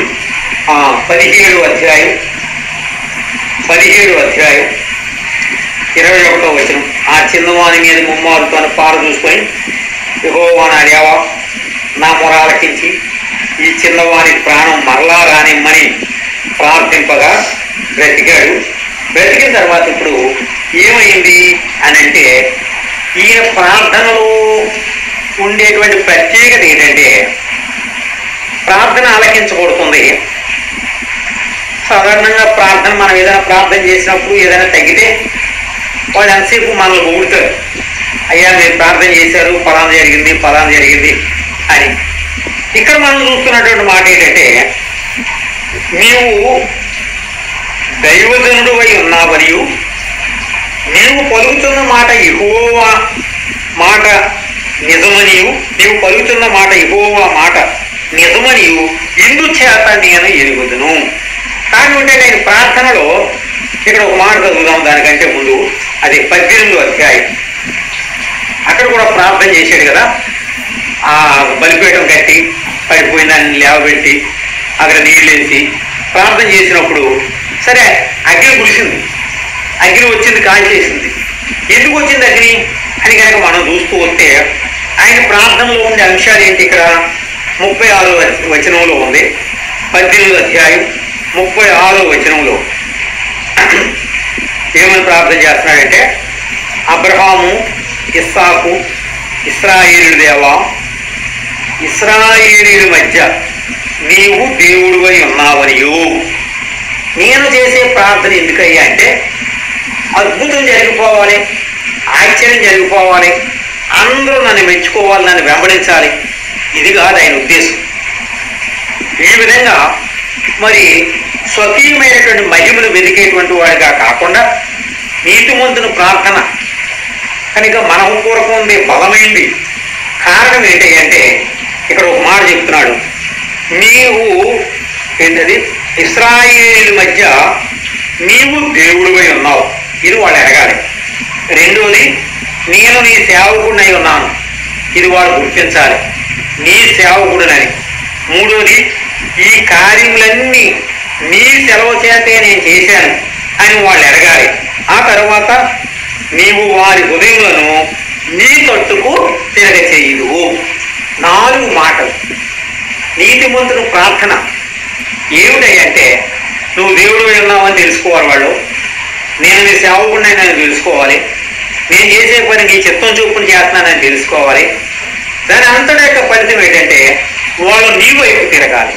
17వ అధ్యాయం 21వ వచనం. ఆ చిన్నవాని మీద ముమ్మారుతో పార చూసుకొని, యెహోవా నా దేవా, నా మొర ఆలకించి ఈ చిన్నవాని ప్రాణం మరలా రానిమ్మని ప్రార్థింపగా బ్రతికాడు. బ్రతికిన తర్వాత ఇప్పుడు ఏమైంది అని అంటే, ఈయన ప్రార్థనలో ఉండేటువంటి ప్రత్యేకత ఏంటంటే ప్రార్థన ఆలకించబడుతుంది. సాధారణంగా ప్రార్థన, మనం ఏదైనా ప్రార్థన చేసినప్పుడు ఏదైనా తగ్గితే వాళ్ళు ఎంతసేపు మనల్ని పొగుడుతారు, అయ్యా మీరు ప్రార్థన చేశారు, ఫలానా జరిగింది అని. ఇక్కడ మనం చూస్తున్నటువంటి మాట ఏంటంటే, నీవు దైవజనుడు అయి ఉన్నావనియు, నీవు పలుకుతున్న మాట యెహోవా మాట నిజమనియు, నీవు పలుకుతున్న మాట యెహోవా మాట నిజమనియు ఇందుచేత నేను ఎరుగుదును. కానీ ఉంటే నేను ప్రార్థనలో ఇక్కడ ఒక మాట చదువుదాం దానికంటే ముందు. అది 18వ అధ్యాయం. అక్కడ కూడా ప్రార్థన చేశాడు కదా, ఆ బలిపీఠం కట్టి పడిపోయిన లేవబెట్టి అక్కడ నీళ్ళు వేసి ప్రార్థన చేసినప్పుడు సరే అగ్ని కురిసింది, అగ్ని వచ్చింది, కాల్చేసింది. ఎందుకు వచ్చింది అగ్ని అని కనుక మనం చూస్తూ వస్తే ఆయన ప్రార్థనలో ఉండే అంశాలు ఏంటి? ఇక్కడ 36వ వచనంలో ఉంది. 18వ అధ్యాయం 36వ వచనంలో ఏమని ప్రార్థన చేస్తున్నాడంటే, అబ్రహాము, ఇస్సాకు, ఇశ్రాయేలు దేవా, ఇశ్రాయేలీయుల మధ్య నీవు దేవుడివై ఉన్నావనియు. నేను చేసే ప్రార్థన ఎందుకయ్యా అంటే, అద్భుతం జరిగిపోవాలి, ఆశ్చర్యం జరిగిపోవాలి, అందరూ నన్ను మెచ్చుకోవాలి, నన్ను వెంబడించాలి, ఇది కాదు ఆయన ఉద్దేశం. ఈ విధంగా మరి స్వకీయమైనటువంటి మహిమను వెతికేటువంటి వాడిగా కాకుండా నీతిమంతుని ప్రార్థన కనుక మనఃపూర్వకం ఉంది, బలమైంది. కారణం ఏంటి అంటే ఇక్కడ ఒక మాట చెప్తున్నాడు, నీవు ఏంటది, ఇశ్రాయేలు మధ్య నీవు దేవుడివై ఉన్నావు, ఇది వాళ్ళు ఎరగాలి. రెండోది, నేను నీ సేవకుడినై ఉన్నాను, ఇది వాళ్ళు గుర్తించాలి, నీ సేవకుడినని. మూడోది, ఈ కార్యములన్నీ నీ సెలవు చేతే నేను చేశాను అని వాళ్ళు ఎరగాలి. ఆ తర్వాత నీవు వారి హృదయములను నీ తట్టుకు తిరగచేయుదువు. 4 మాటలు. నీతిమంతుని ప్రార్థన ఏమిటంటే, నువ్వు దేవుడు ఉన్నావని తెలుసుకోవాలి వాళ్ళు, నేను నీ సేవకుడిని నేను తెలుసుకోవాలి, నేను చేసే పని నీ చిత్తం చూపుని చేస్తున్నానని తెలుసుకోవాలి. దాని అంతటి యొక్క ఫలితం ఏంటంటే వాళ్ళు నీ వైపు తిరగాలి.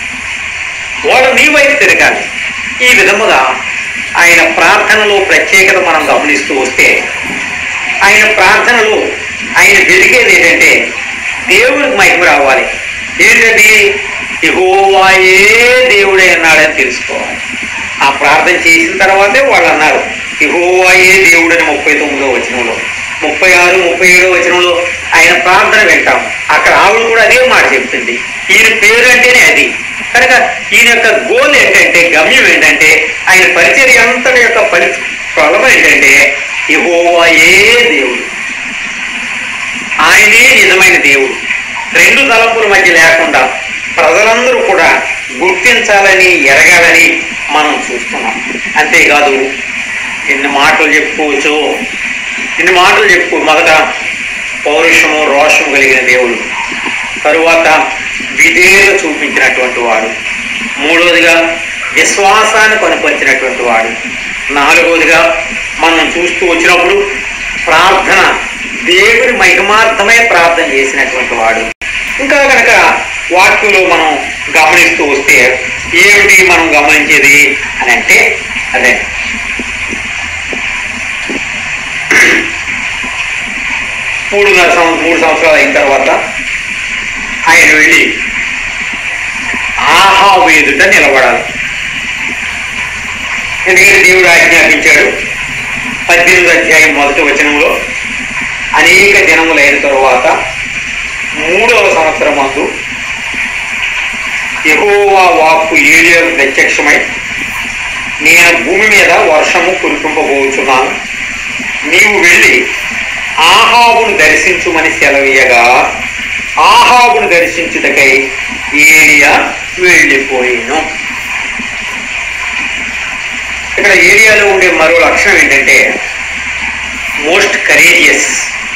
ఈ విధముగా ఆయన ప్రార్థనలో ప్రత్యేకత మనం గమనిస్తూ వస్తే, ఆయన ప్రార్థనలో ఆయన వెలిగేది ఏంటంటే దేవుడికి మహిమ రావాలి. ఏంటంటే యెహోవాయే దేవుడే అన్నాడని తెలుసుకోవాలి. ఆ ప్రార్థన చేసిన తర్వాతే వాళ్ళు అన్నారు యెహోవాయే దేవుడని 39వ వచనంలో. 36, 37వ వచనంలో ఆయన ప్రార్థన వింటాం. అక్కడ ఆవిడ కూడా అదే మాట చెప్తుంది, ఈయన పేరు అంటేనే అది. కనుక ఈయన యొక్క గోల్ ఏంటంటే, గమ్యం ఏంటంటే, ఆయన పరిచర్య అంతటి యొక్క ఫలం ఏంటంటే యెహోవాయే దేవుడు, ఆయనే నిజమైన దేవుడు. 2 తలంపుల మధ్య లేకుండా ప్రజలందరూ కూడా గుర్తించాలని, ఎరగాలని మనం చూస్తున్నాం. అంతేకాదు ఎన్ని మాటలు చెప్పుకోవచ్చు. మొదట పౌరుషము, రోషము కలిగిన దేవుడు, తరువాత విధేయత చూపించినటువంటి వాడు, మూడవదిగా విశ్వాసాన్ని కనుపరిచినటువంటి వాడు, నాలుగవదిగా మనం చూస్తూ వచ్చినప్పుడు ప్రార్థన దేవుని మహిమార్థమై ప్రార్థన చేసినటువంటి వాడు. ఇంకా కనుక వాక్యంలో మనం గమనిస్తూ వస్తే ఏమిటి మనం గమనించేది అని అంటే అదే 3 సంవత్సరాలు అయిన తర్వాత ఆయన వెళ్ళి ఆహాబు ఎదుట నిలబడాలి. ఎందుకంటే దేవుడు ఆజ్ఞాపించాడు. 18వ అధ్యాయం 1వ వచనంలో అనేక దినములైన తరువాత 3వ సంవత్సరం మందు యెహోవా వాక్కు ఏలియాకు ప్రత్యక్షమై, నేను భూమి మీద వర్షము కురిపింపబోచున్నాను, నీవు వెళ్ళి ఆహాబును దర్శించుమని సెలవీయగా ఆహాబును దర్శించుటకై ఏలియా వెళ్ళిపోయాను. ఇక్కడ ఏలియాలో ఉండే మరో లక్షణం ఏంటంటే మోస్ట్ కరేజియస్,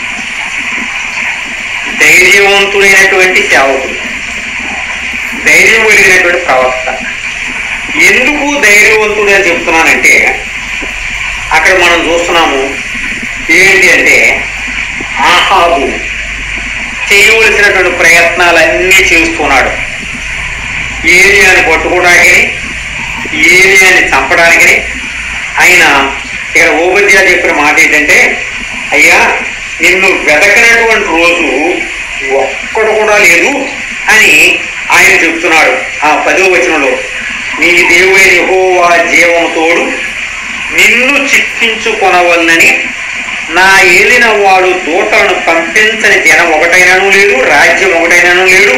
ధైర్యవంతుడైనటువంటి సేవకుడు, ధైర్యం కలిగినటువంటి ప్రవక్త. ఎందుకు ధైర్యవంతుడు అని చెప్తున్నానంటే అక్కడ మనం చూస్తున్నాము ఏంటి అంటే ఆహాబు చేయవలసినటువంటి ప్రయత్నాలన్నీ చేస్తున్నాడు. ఏలియాని పట్టుకోవడానికి, ఏలియాని చంపడానికి. ఆయన ఇక్కడ ఓబద్యా చెప్పిన మాట ఏంటంటే, అయ్యా నిన్ను వెతకనటువంటి రోజు ఒక్కడు కూడా లేదు అని ఆయన చెప్తున్నాడు. ఆ 10వ వచనంలో, నీ దేవుడైన యెహోవా జీవము తోడు నిన్ను చిక్కించుకొనవలనని నా ఏలిన వాడు దూతలను పంపించని జనం ఒకటైనాను లేదు, రాజ్యం ఒకటైనాను లేదు.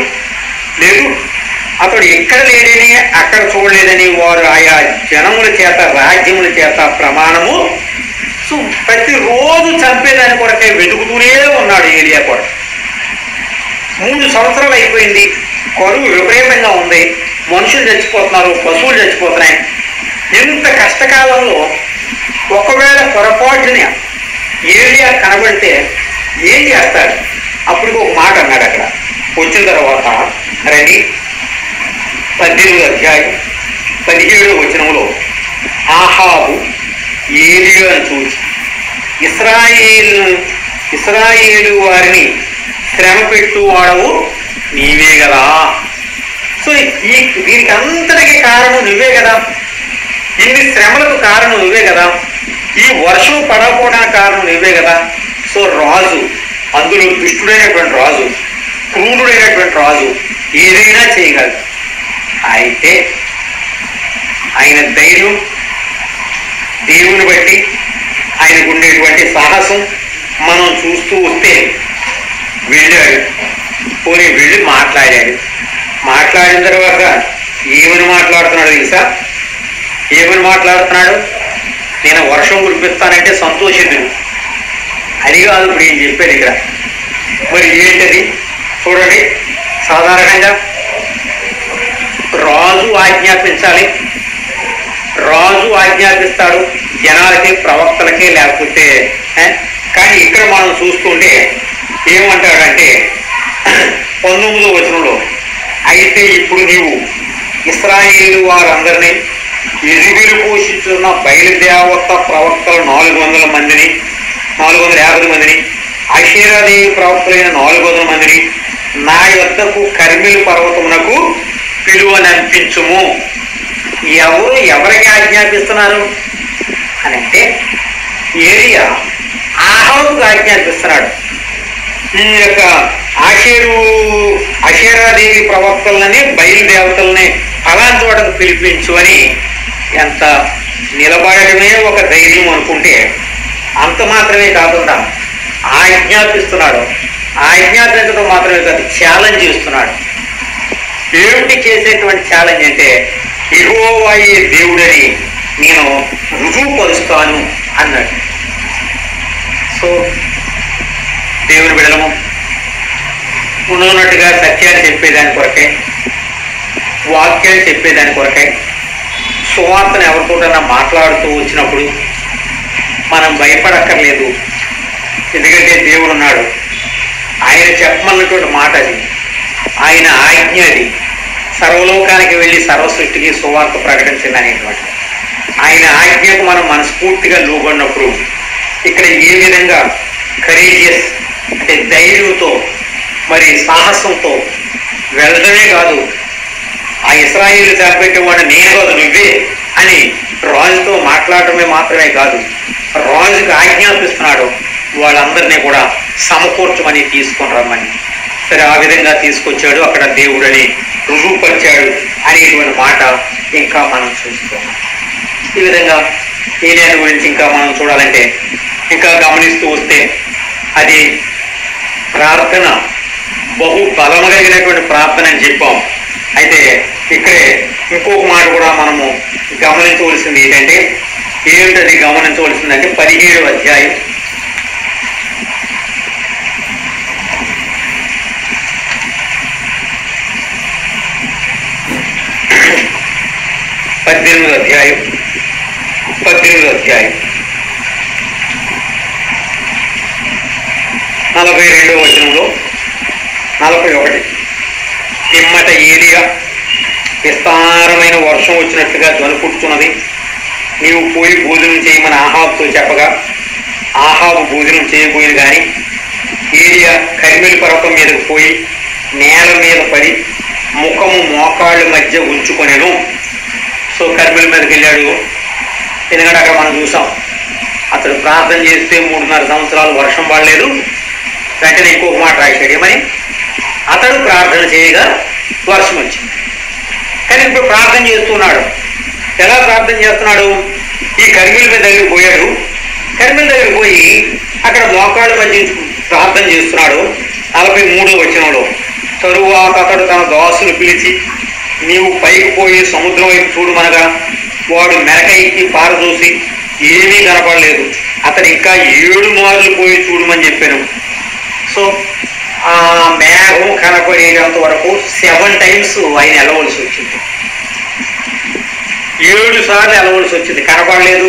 అతడు ఎక్కడ లేడని అక్కడ చూడలేదని వారు ఆయా జనముల చేత రాజ్యముల చేత ప్రమాణము ప్రతిరోజు చంపేదాని కొరకే వెతుకుతూనే ఉన్నాడు ఏలియా కూడా. 3 సంవత్సరాలు అయిపోయింది. కరువు విపరీతంగా ఉంది. మనుషులు చచ్చిపోతున్నారు, పశువులు చచ్చిపోతున్నాయి. ఇంత కష్టకాలంలో ఒకవేళ పొరపాటుని ఏలియా కనబడితే ఏం చేస్తాడు? అప్పుడు ఒక మాట అన్నాడు అక్కడ వచ్చిన తర్వాత, రండి 18వ అధ్యాయం 17వ వచనంలో, ఆహాబు ఏలియాను చూసి ఇశ్రాయేలు వారిని శ్రమ పెట్టువాడవు నీవే కదా. సో దీనికి అంతటికి కారణం నువ్వే కదా, ఇన్ని శ్రమలకు కారణం నువ్వే కదా, ఈ వర్షం పడకపోవడానికి కారణం నువ్వే కదా. సో రాజు, అందులో దుష్టుడైనటువంటి రాజు, క్రూరుడైనటువంటి రాజు ఏదైనా చేయగలడు. అయితే ఆయన ధైర్యం, దేవుని బట్టి ఆయనకు ఉండేటువంటి సాహసం మనం చూస్తూ వస్తే వెళ్ళాడు. పోనీ వెళ్ళి మాట్లాడాడు. మాట్లాడిన తర్వాత ఏమని మాట్లాడుతున్నాడు తెలుసా? ఏమని మాట్లాడుతున్నాడు? నేను వర్షం కురిపిస్తానంటే సంతోషితుడు. అది కాదు ఇప్పుడు ఏం చెప్పాడు ఇక్కడ. మరి ఏంటది చూడండి. సాధారణంగా రాజు ఆజ్ఞాపించాలి, రాజు ఆజ్ఞాపిస్తాడు జనాలకి, ప్రవక్తలకి, లేకపోతే. కానీ ఇక్కడ మనం చూస్తుంటే ఏమంటాడంటే 19వ వచనంలో, అయితే ఇప్పుడు నీవు ఇశ్రాయేలు వారందరినీ, ఎజిబెలు పోషించున్న బయలుదేవత ప్రవక్తలు 400 మందిని, 450 మందిని, అషేరాదేవి ప్రవక్తలైన 400 మందిని నా యొద్దకు కర్మెలు పర్వతమునకు పిలువనంపించుము. ఎవరికి ఆజ్ఞాపిస్తున్నారు అని అంటే ఏలియా ఆహాబుకు ఆజ్ఞాపిస్తున్నాడు. ఈ యొక్క అషేరాదేవి ప్రవక్తలని, బయలుదేవతల్ని అలాంటి వాటికి పిలిపించు అని ఎంత నిలబడమే ఒక ధైర్యం అనుకుంటే, అంత మాత్రమే కాకుండా ఆజ్ఞాపిస్తున్నాడు. ఆజ్ఞాపించడం మాత్రమే కాదు, ఛాలెంజ్ చేస్తున్నాడు. ఏమిటి చేసేటువంటి ఛాలెంజ్ అంటే, యెహోవాయే దేవుడని నేను రుజువుపరుస్తాను అన్నాడు. సో దేవుని బిడ్డలము ఉన్నట్టుగా సత్యాన్ని చెప్పేదాని కొరకే, వాక్యాన్ని చెప్పేదాని కొరకే, సువార్తను ఎవరితోటన్నా మాట్లాడుతూ వచ్చినప్పుడు మనం భయపడక్కర్లేదు. ఎందుకంటే దేవుడు ఉన్నాడు. ఆయన చెప్పమన్నటువంటి మాట అది, ఆయన ఆజ్ఞ అది. సర్వలోకానికి వెళ్ళి సర్వసృష్టికి సువార్త ప్రకటించింది అనేటువంటి ఆయన ఆజ్ఞకు మనం మనస్ఫూర్తిగా లోబడినప్పుడు ఇక్కడ ఏ విధంగా కరేజియస్ అంటే ధైర్యంతో మరి సాహసంతో వెళ్ళడమే కాదు, ఆ ఇశ్రాయేలు చంపెట్టేవాడు నేను కాదు నువ్వే అని రాజుతో మాట్లాడటమే మాత్రమే కాదు, రాజుకు ఆజ్ఞాపిస్తున్నాడు వాళ్ళందరినీ కూడా సమకూర్చమని తీసుకొని రమ్మని. సరే, ఆ విధంగా తీసుకొచ్చాడు, అక్కడ దేవుడని రుజువుపరిచాడు అనేటువంటి మాట ఇంకా మనం చూస్తున్నాం. ఈ విధంగా ఏలియా గురించి ఇంకా మనం చూడాలంటే ఇంకా గమనిస్తూ వస్తే అది ప్రార్థన బహు బలము కలిగినటువంటి ప్రార్థన అని చెప్పాం. అయితే ఇక్కడే ఇంకొక మాట కూడా మనము గమనించవలసింది ఏంటంటే, ఏమిటది గమనించవలసిందంటే 17వ అధ్యాయం 18వ అధ్యాయం 42వ వచనంలో 41 పిమ్మట ఏలియా విస్తారమైన వర్షం వచ్చినట్లుగా ధ్వనిపుట్టుతున్నది, నీవు పోయి భోజనం చేయమని ఆహాబుతో చెప్పగా ఆహాబు భోజనం చేయబోయింది. కానీ ఏలియా కర్మెలు పర్వతం మీదకు పోయి నేల మీద పడి ముఖము మోకాళ్ళ మధ్య ఉంచుకొనెను. సో కర్మెల మీదకి వెళ్ళాడు. ఎందుకంటే అక్కడ మనం చూసాం, అతడు ప్రార్థన చేస్తే 3.5 సంవత్సరాలు వర్షం పడలేదు. వెంటనే ఇంకొక మాట రాశాడు, ఏమని? అతడు ప్రార్థన చేయగా వర్షం వచ్చింది. కానీ ఇప్పుడు ప్రార్థన చేస్తున్నాడు. ఎలా ప్రార్థన చేస్తున్నాడు? ఈ కర్మిల మీద దగ్గరికి పోయాడు. కర్మిల దగ్గరికి పోయి అక్కడ మోకాళ్ళ మధ్య ప్రార్థన చేస్తున్నాడు. 43వ వచనంలో, తరువాత అతడు తన దాసును పిలిచి నీవు పైకి పోయి సముద్రం వైపు చూడమనగా వాడు మెరక ఎక్కి పారదూసి ఏమీ కనపడలేదు. అతడు ఇంకా 7 మార్లు పోయి చూడమని చెప్పాను. సో ఆ మేఘం కనపడేంత వరకు 7 టైమ్స్ ఆయన వెళ్ళవలసి వచ్చింది. 7 సార్లు వెళ్ళవలసి వచ్చింది. కనపడలేదు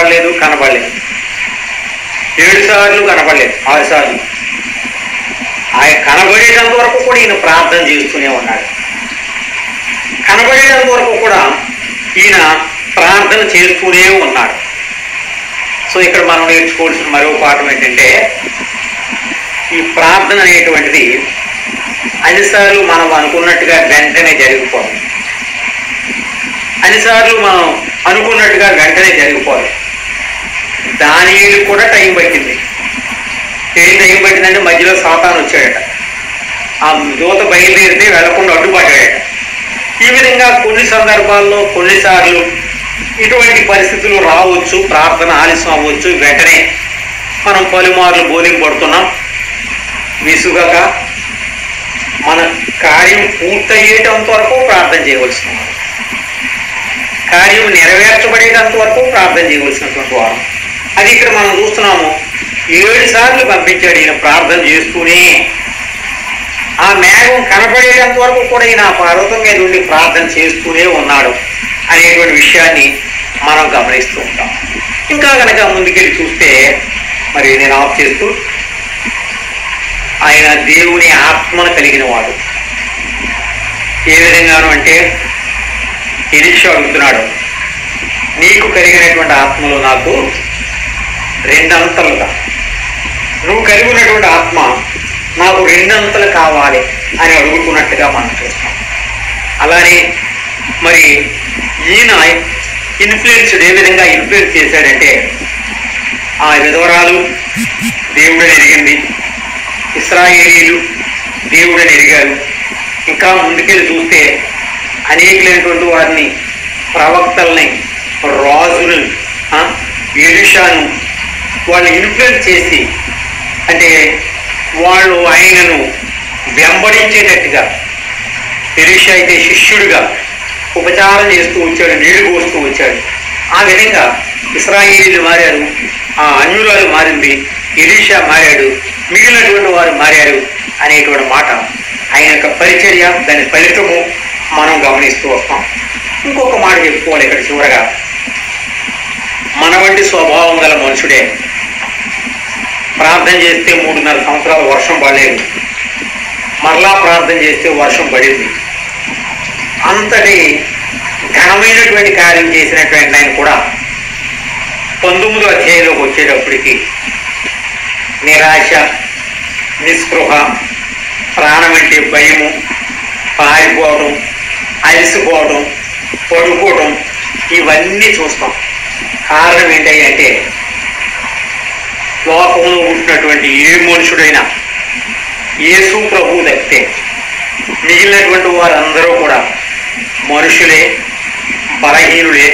7 సార్లు కనపడలేదు, 6 సార్లు. ఆయన కనబడేటంత వరకు కూడా ఈయన ప్రార్థన చేస్తూనే ఉన్నాడు. కనబడేటంత వరకు కూడా ఈయన ప్రార్థన చేస్తూనే ఉన్నాడు. సో ఇక్కడ మనం నేర్చుకోవాల్సిన మరో పాఠం ఏంటంటే, ఈ ప్రార్థన అనేటువంటిది అన్నిసార్లు మనం అనుకున్నట్టుగా వెంటనే జరిగిపోదు. అన్నిసార్లు మనం అనుకున్నట్టుగా వెంటనే జరిగిపోదు. దానియేలు కూడా టైం పట్టింది. ఏం టైం పట్టిందంటే మధ్యలో సాతాను వచ్చాడట. ఆ దూత బయలుదేరితే వెళ్లకుండా అడ్డుపడ్డాడట. ఈ విధంగా కొన్ని సందర్భాల్లో కొన్నిసార్లు ఇటువంటి పరిస్థితులు రావచ్చు, ప్రార్థన ఆలస్యం అవ్వచ్చు. వెంటనే మనం పలుమార్లు బోధింపడుతున్నాం. విసుగక మన కార్యం పూర్తయ్యేటంత వరకు ప్రార్థన చేయవలసిన వారు, కార్యం నెరవేర్చబడేటంత వరకు ప్రార్థన చేయవలసినటువంటి వారు. అది ఇక్కడ మనం చూస్తున్నాము. 7 సార్లు పంపించాడు ఈయన ప్రార్థన చేస్తూనే. ఆ మేఘం కనపడేటంత వరకు కూడా ఈయన పర్వతం మీద ఉండి ప్రార్థన చేస్తూనే ఉన్నాడు అనేటువంటి విషయాన్ని మనం గమనిస్తూ ఉంటాం. ఇంకా కనుక ముందుకెళ్ళి చూస్తే, మరి నేను ఆఫ్ చేస్తూ, ఆయన దేవుని ఆత్మను కలిగిన వాడు. ఏ విధంగాను అంటే ఎలీషా అడుగుతున్నాడు, నీకు కలిగినటువంటి ఆత్మలో నాకు 2 అంతలుగా, నువ్వు కలిగి ఉన్నటువంటి ఆత్మ నాకు 2 అంతలు కావాలి అని అడుగుతున్నట్టుగా మనం చూస్తాం. అలానే మరి ఈయన ఇన్ఫ్లుయెన్స్డ్, ఏ విధంగా ఇన్ఫ్లుయెన్స్ చేశాడంటే, ఆ విధవరాలు దేవుడని ఎరిగింది, ఇశ్రాయేలీయులు దేవుడని ఎరిగారు. ఇంకా ముందుకెళ్ళి చూస్తే అనేకులైనటువంటి వారిని, ప్రవక్తల్ని, రాజును, ఎలీషాను వాళ్ళు ఇన్ఫ్లుయెన్స్ చేసి, అంటే వాళ్ళు ఆయనను వెంబడించేటట్టుగా, ఎలీషా అయితే శిష్యుడిగా ఉపచారం చేస్తూ వచ్చాడు, నీళ్లు పోస్తూ వచ్చాడు. ఆ విధంగా ఇశ్రాయేలీయులు మారారు, ఆ అన్యురాలు మారింది, ఎలీషా మారాడు, మిగిలినటువంటి వారు మారారు అనేటువంటి మాట ఆయన యొక్క పరిచర్య, దాని ఫలితము మనం గమనిస్తూ వస్తాం. ఇంకొక మాట చెప్పుకోవాలి ఇక్కడ చివరగా. మన వంటి స్వభావం గల మనుషుడే ప్రార్థన చేస్తే 3.5 సంవత్సరాలు వర్షం పడలేదు, మరలా ప్రార్థన చేస్తే వర్షం పడింది. అంతటి ఘనమైనటువంటి కార్యం చేసినటువంటి ఆయన కూడా 19వ అధ్యాయంలోకి వచ్చేటప్పటికి నిరాశ, నిస్పృహ, ప్రాణం అంటే భయము, పారిపోవడం, అలసిపోవడం, పడుకోవడం, ఇవన్నీ చూస్తాం. కారణం ఏంటంటే లోకంలో ఉంటున్నటువంటి ఏ మనుషుడైనా యేసు ప్రభువు తప్పితే మిగిలినటువంటి వారందరూ కూడా మనుషులే, బలహీనులే.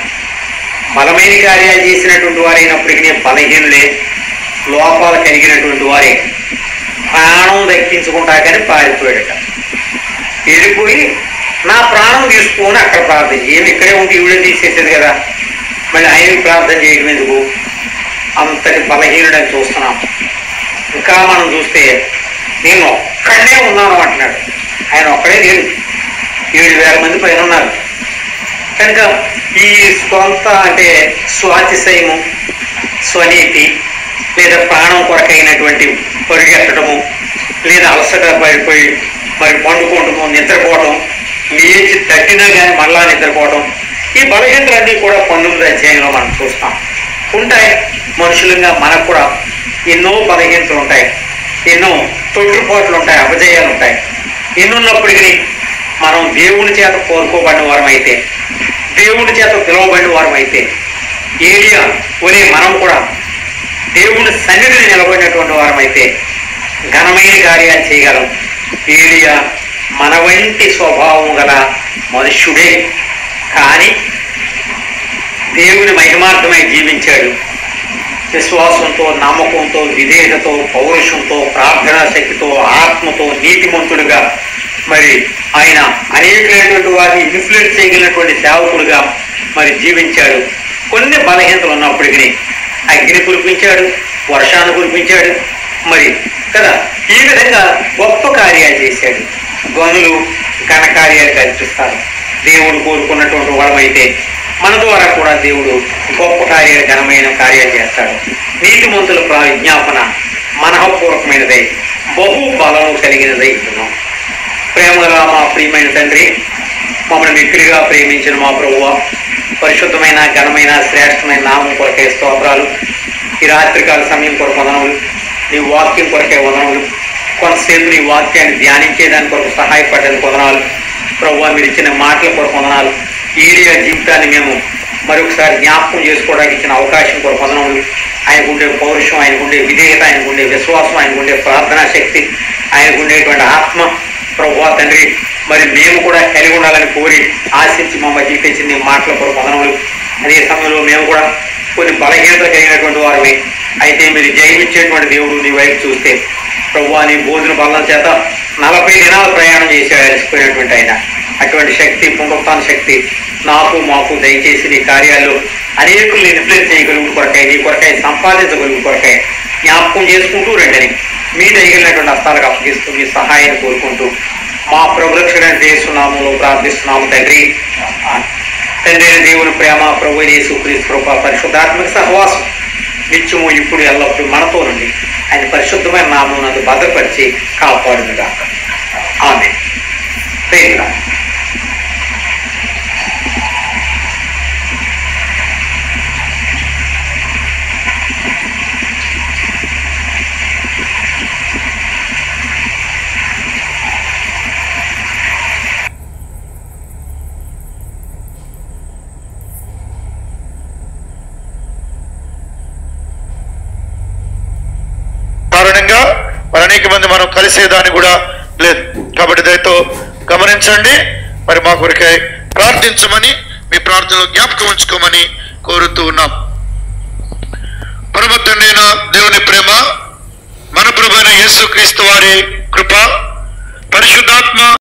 బలమైన కార్యాలు చేసినటువంటి వారైనప్పటికీ బలహీనులే, లోపాలు కలిగినటువంటి వారే. ప్రాణం దక్కించుకుంటా కానీ పారిపోయాడట. వెళ్ళిపోయి నా ప్రాణం తీసుకొని అక్కడ ప్రార్థన ఏమి ఇక్కడే ఉంటే ఈవిడే తీసేసేది కదా, మళ్ళీ ఆయనకి ప్రార్థన చేయడం ఎందుకు? అంతటి బలహీనుడని చూస్తున్నాం. ఇంకా మనం చూస్తే నేను ఒక్కడే ఉన్నాను అంటున్నాడు. ఆయన ఒక్కడే లేడు, 7,000 మంది పైన ఉన్నారు. కనుక ఈ స్వంత అంటే స్వాతిశయము, స్వనీతి, లేదా ప్రాణం కొరకైనటువంటి పరిగెత్తడము, లేదా అలసట పడిపోయి మరి పండుకోవటము, నిద్రపోవటం, లేచి తట్టినా కానీ మళ్ళా నిద్రపోవటం, ఈ బలహీనలన్నీ కూడా 19వ అధ్యాయంలో మనం చూస్తాం. ఉంటాయి. మనుషులుగా మనకు కూడా ఎన్నో బలహీనతలు ఉంటాయి, ఎన్నో తొట్టుపాట్లు ఉంటాయి, అపజయాలు ఉంటాయి. ఎన్నున్నప్పటికీ మనం దేవుని చేత కోరుకోబడిన వారం అయితే, దేవుని చేత పిలువబడిన వారం అయితే, ఏలియా ఒరే మనం కూడా దేవుని సన్నిధిని నిలబడినటువంటి వారం అయితే ఘనమైన కార్యాలు చేయగలం. ఏలియా మన వంటి స్వభావం గల మనుష్యుడే, కానీ దేవుని మహిమార్థమై జీవించాడు. విశ్వాసంతో, నమ్మకంతో, విధేయతతో, పౌరుషంతో, ప్రార్థనా శక్తితో, ఆత్మతో, నీతిమంతుడుగా మరి ఆయన అనేకమైనటువంటి వారిని ఇన్ఫ్లుయెన్స్ చేయగలిగినటువంటి సేవకుడుగా మరి జీవించాడు. కొన్ని బలహీనతలు ఉన్నప్పటికీ అగ్ని కురిపించాడు, వర్షాన్ని కురిపించాడు మరి కదా. ఈ విధంగా గొప్ప కార్యాలు చేశాడు. గనులు ఘనకార్యాలు కల్పిస్తారు. దేవుడు కోరుకున్నటువంటి వాడమైతే మన ద్వారా కూడా దేవుడు గొప్ప కార్యాలు, ఘనమైన కార్యాలు చేస్తాడు. నీతిమంతుల విజ్ఞాపన మనఃపూర్వకమైనదై బహు బలము కలిగినదై ఉన్నాం. ప్రేమగా మా ప్రియమైన తండ్రి, మమ్మల్ని మిక్కిలిగా ప్రేమించిన మా ప్రభువా, పరిశుద్ధమైన ఘనమైన శ్రేష్టమైన నామం కొరకే స్తోత్రాలు. ఈ రాత్రికాల సమయం కొరకు వందనములు, నీ వాక్యం కొరకే వందనములు. కొంతసేపు నీ వాక్యాన్ని ధ్యానించేదాని కొరకు సహాయపడడానికి వందనాలు. ప్రభువా, మీరు ఇచ్చిన మాటల కొరకు వందనాలు. ఏలియా జీవితాన్ని మేము మరొకసారి జ్ఞాపకం చేసుకోవడానికి ఇచ్చిన అవకాశం కొరకు వందనములు. ఆయనకుండే పౌరుషం, ఆయనకుండే విధేయత, ఆయనకుండే విశ్వాసం, ఆయనకుండే ప్రార్థనా శక్తి, ఆయనకుండేటువంటి ఆత్మ ప్రభువా తండ్రి, మరి మేము కూడా కలిగి ఉండాలని కోరి ఆశించి మా మధ్య తెచ్చిన నీ మాటల కొరకు వందనములు. అదే సమయంలో మేము కూడా కొన్ని బలహీనత కలిగినటువంటి వారమే అయితే మీరు జయమిచ్చేటువంటి దేవుడు నీ వైపు చూస్తే ప్రభువా, నీ భోజన బలం చేత 40 దినాలు ప్రయాణం చేసి అలసిపోయినటువంటి ఆయన అటువంటి శక్తి, పునరుత్థాన శక్తి నాకు మాకు దయచేసి నీ కార్యాల్లో అనేకుల్ని ఇన్ఫ్లుయెన్స్ చేయగలుగు కొరకాయ, నీ కొరకాయ సంపాదించగలుగు కొరకాయ జ్ఞాపకం చేసుకుంటూ రండి. మీ దయగలిగినటువంటి హస్తాలకు అప్పగిస్తూ మీ సహాయాన్ని కోరుకుంటూ మా ప్రభురక్షణ చేస్తున్నాము, ప్రార్థిస్తున్నాము తండ్రి. తండ్రి దేవుని ప్రేమ, ప్రభు యేసుక్రీస్తు కృప, పరిశుద్ధాత్మక సహవాసం నిత్యము ఇప్పుడు ఎల్లప్పుడూ మనతో నుండి ఆయన పరిశుద్ధమైన నామమునందు భద్రపరిచి కాపాడునుగా. ఆమేన్. ప్రేమ
కారణంగా మరి అనేక మంది మనం కలిసేదాన్ని కూడా లేదు. కాబట్టి దయతో గమనించండి. మరి మా కొరకై ప్రార్థించమని, మీ ప్రార్థనలో జ్ఞాపకం ఉంచుకోమని కోరుతూ ఉన్నాం. పరమ తండ్రి అయిన దేవుని ప్రేమ, మన ప్రభువైన యేసుక్రీస్తు వారి కృప, పరిశుద్ధాత్మ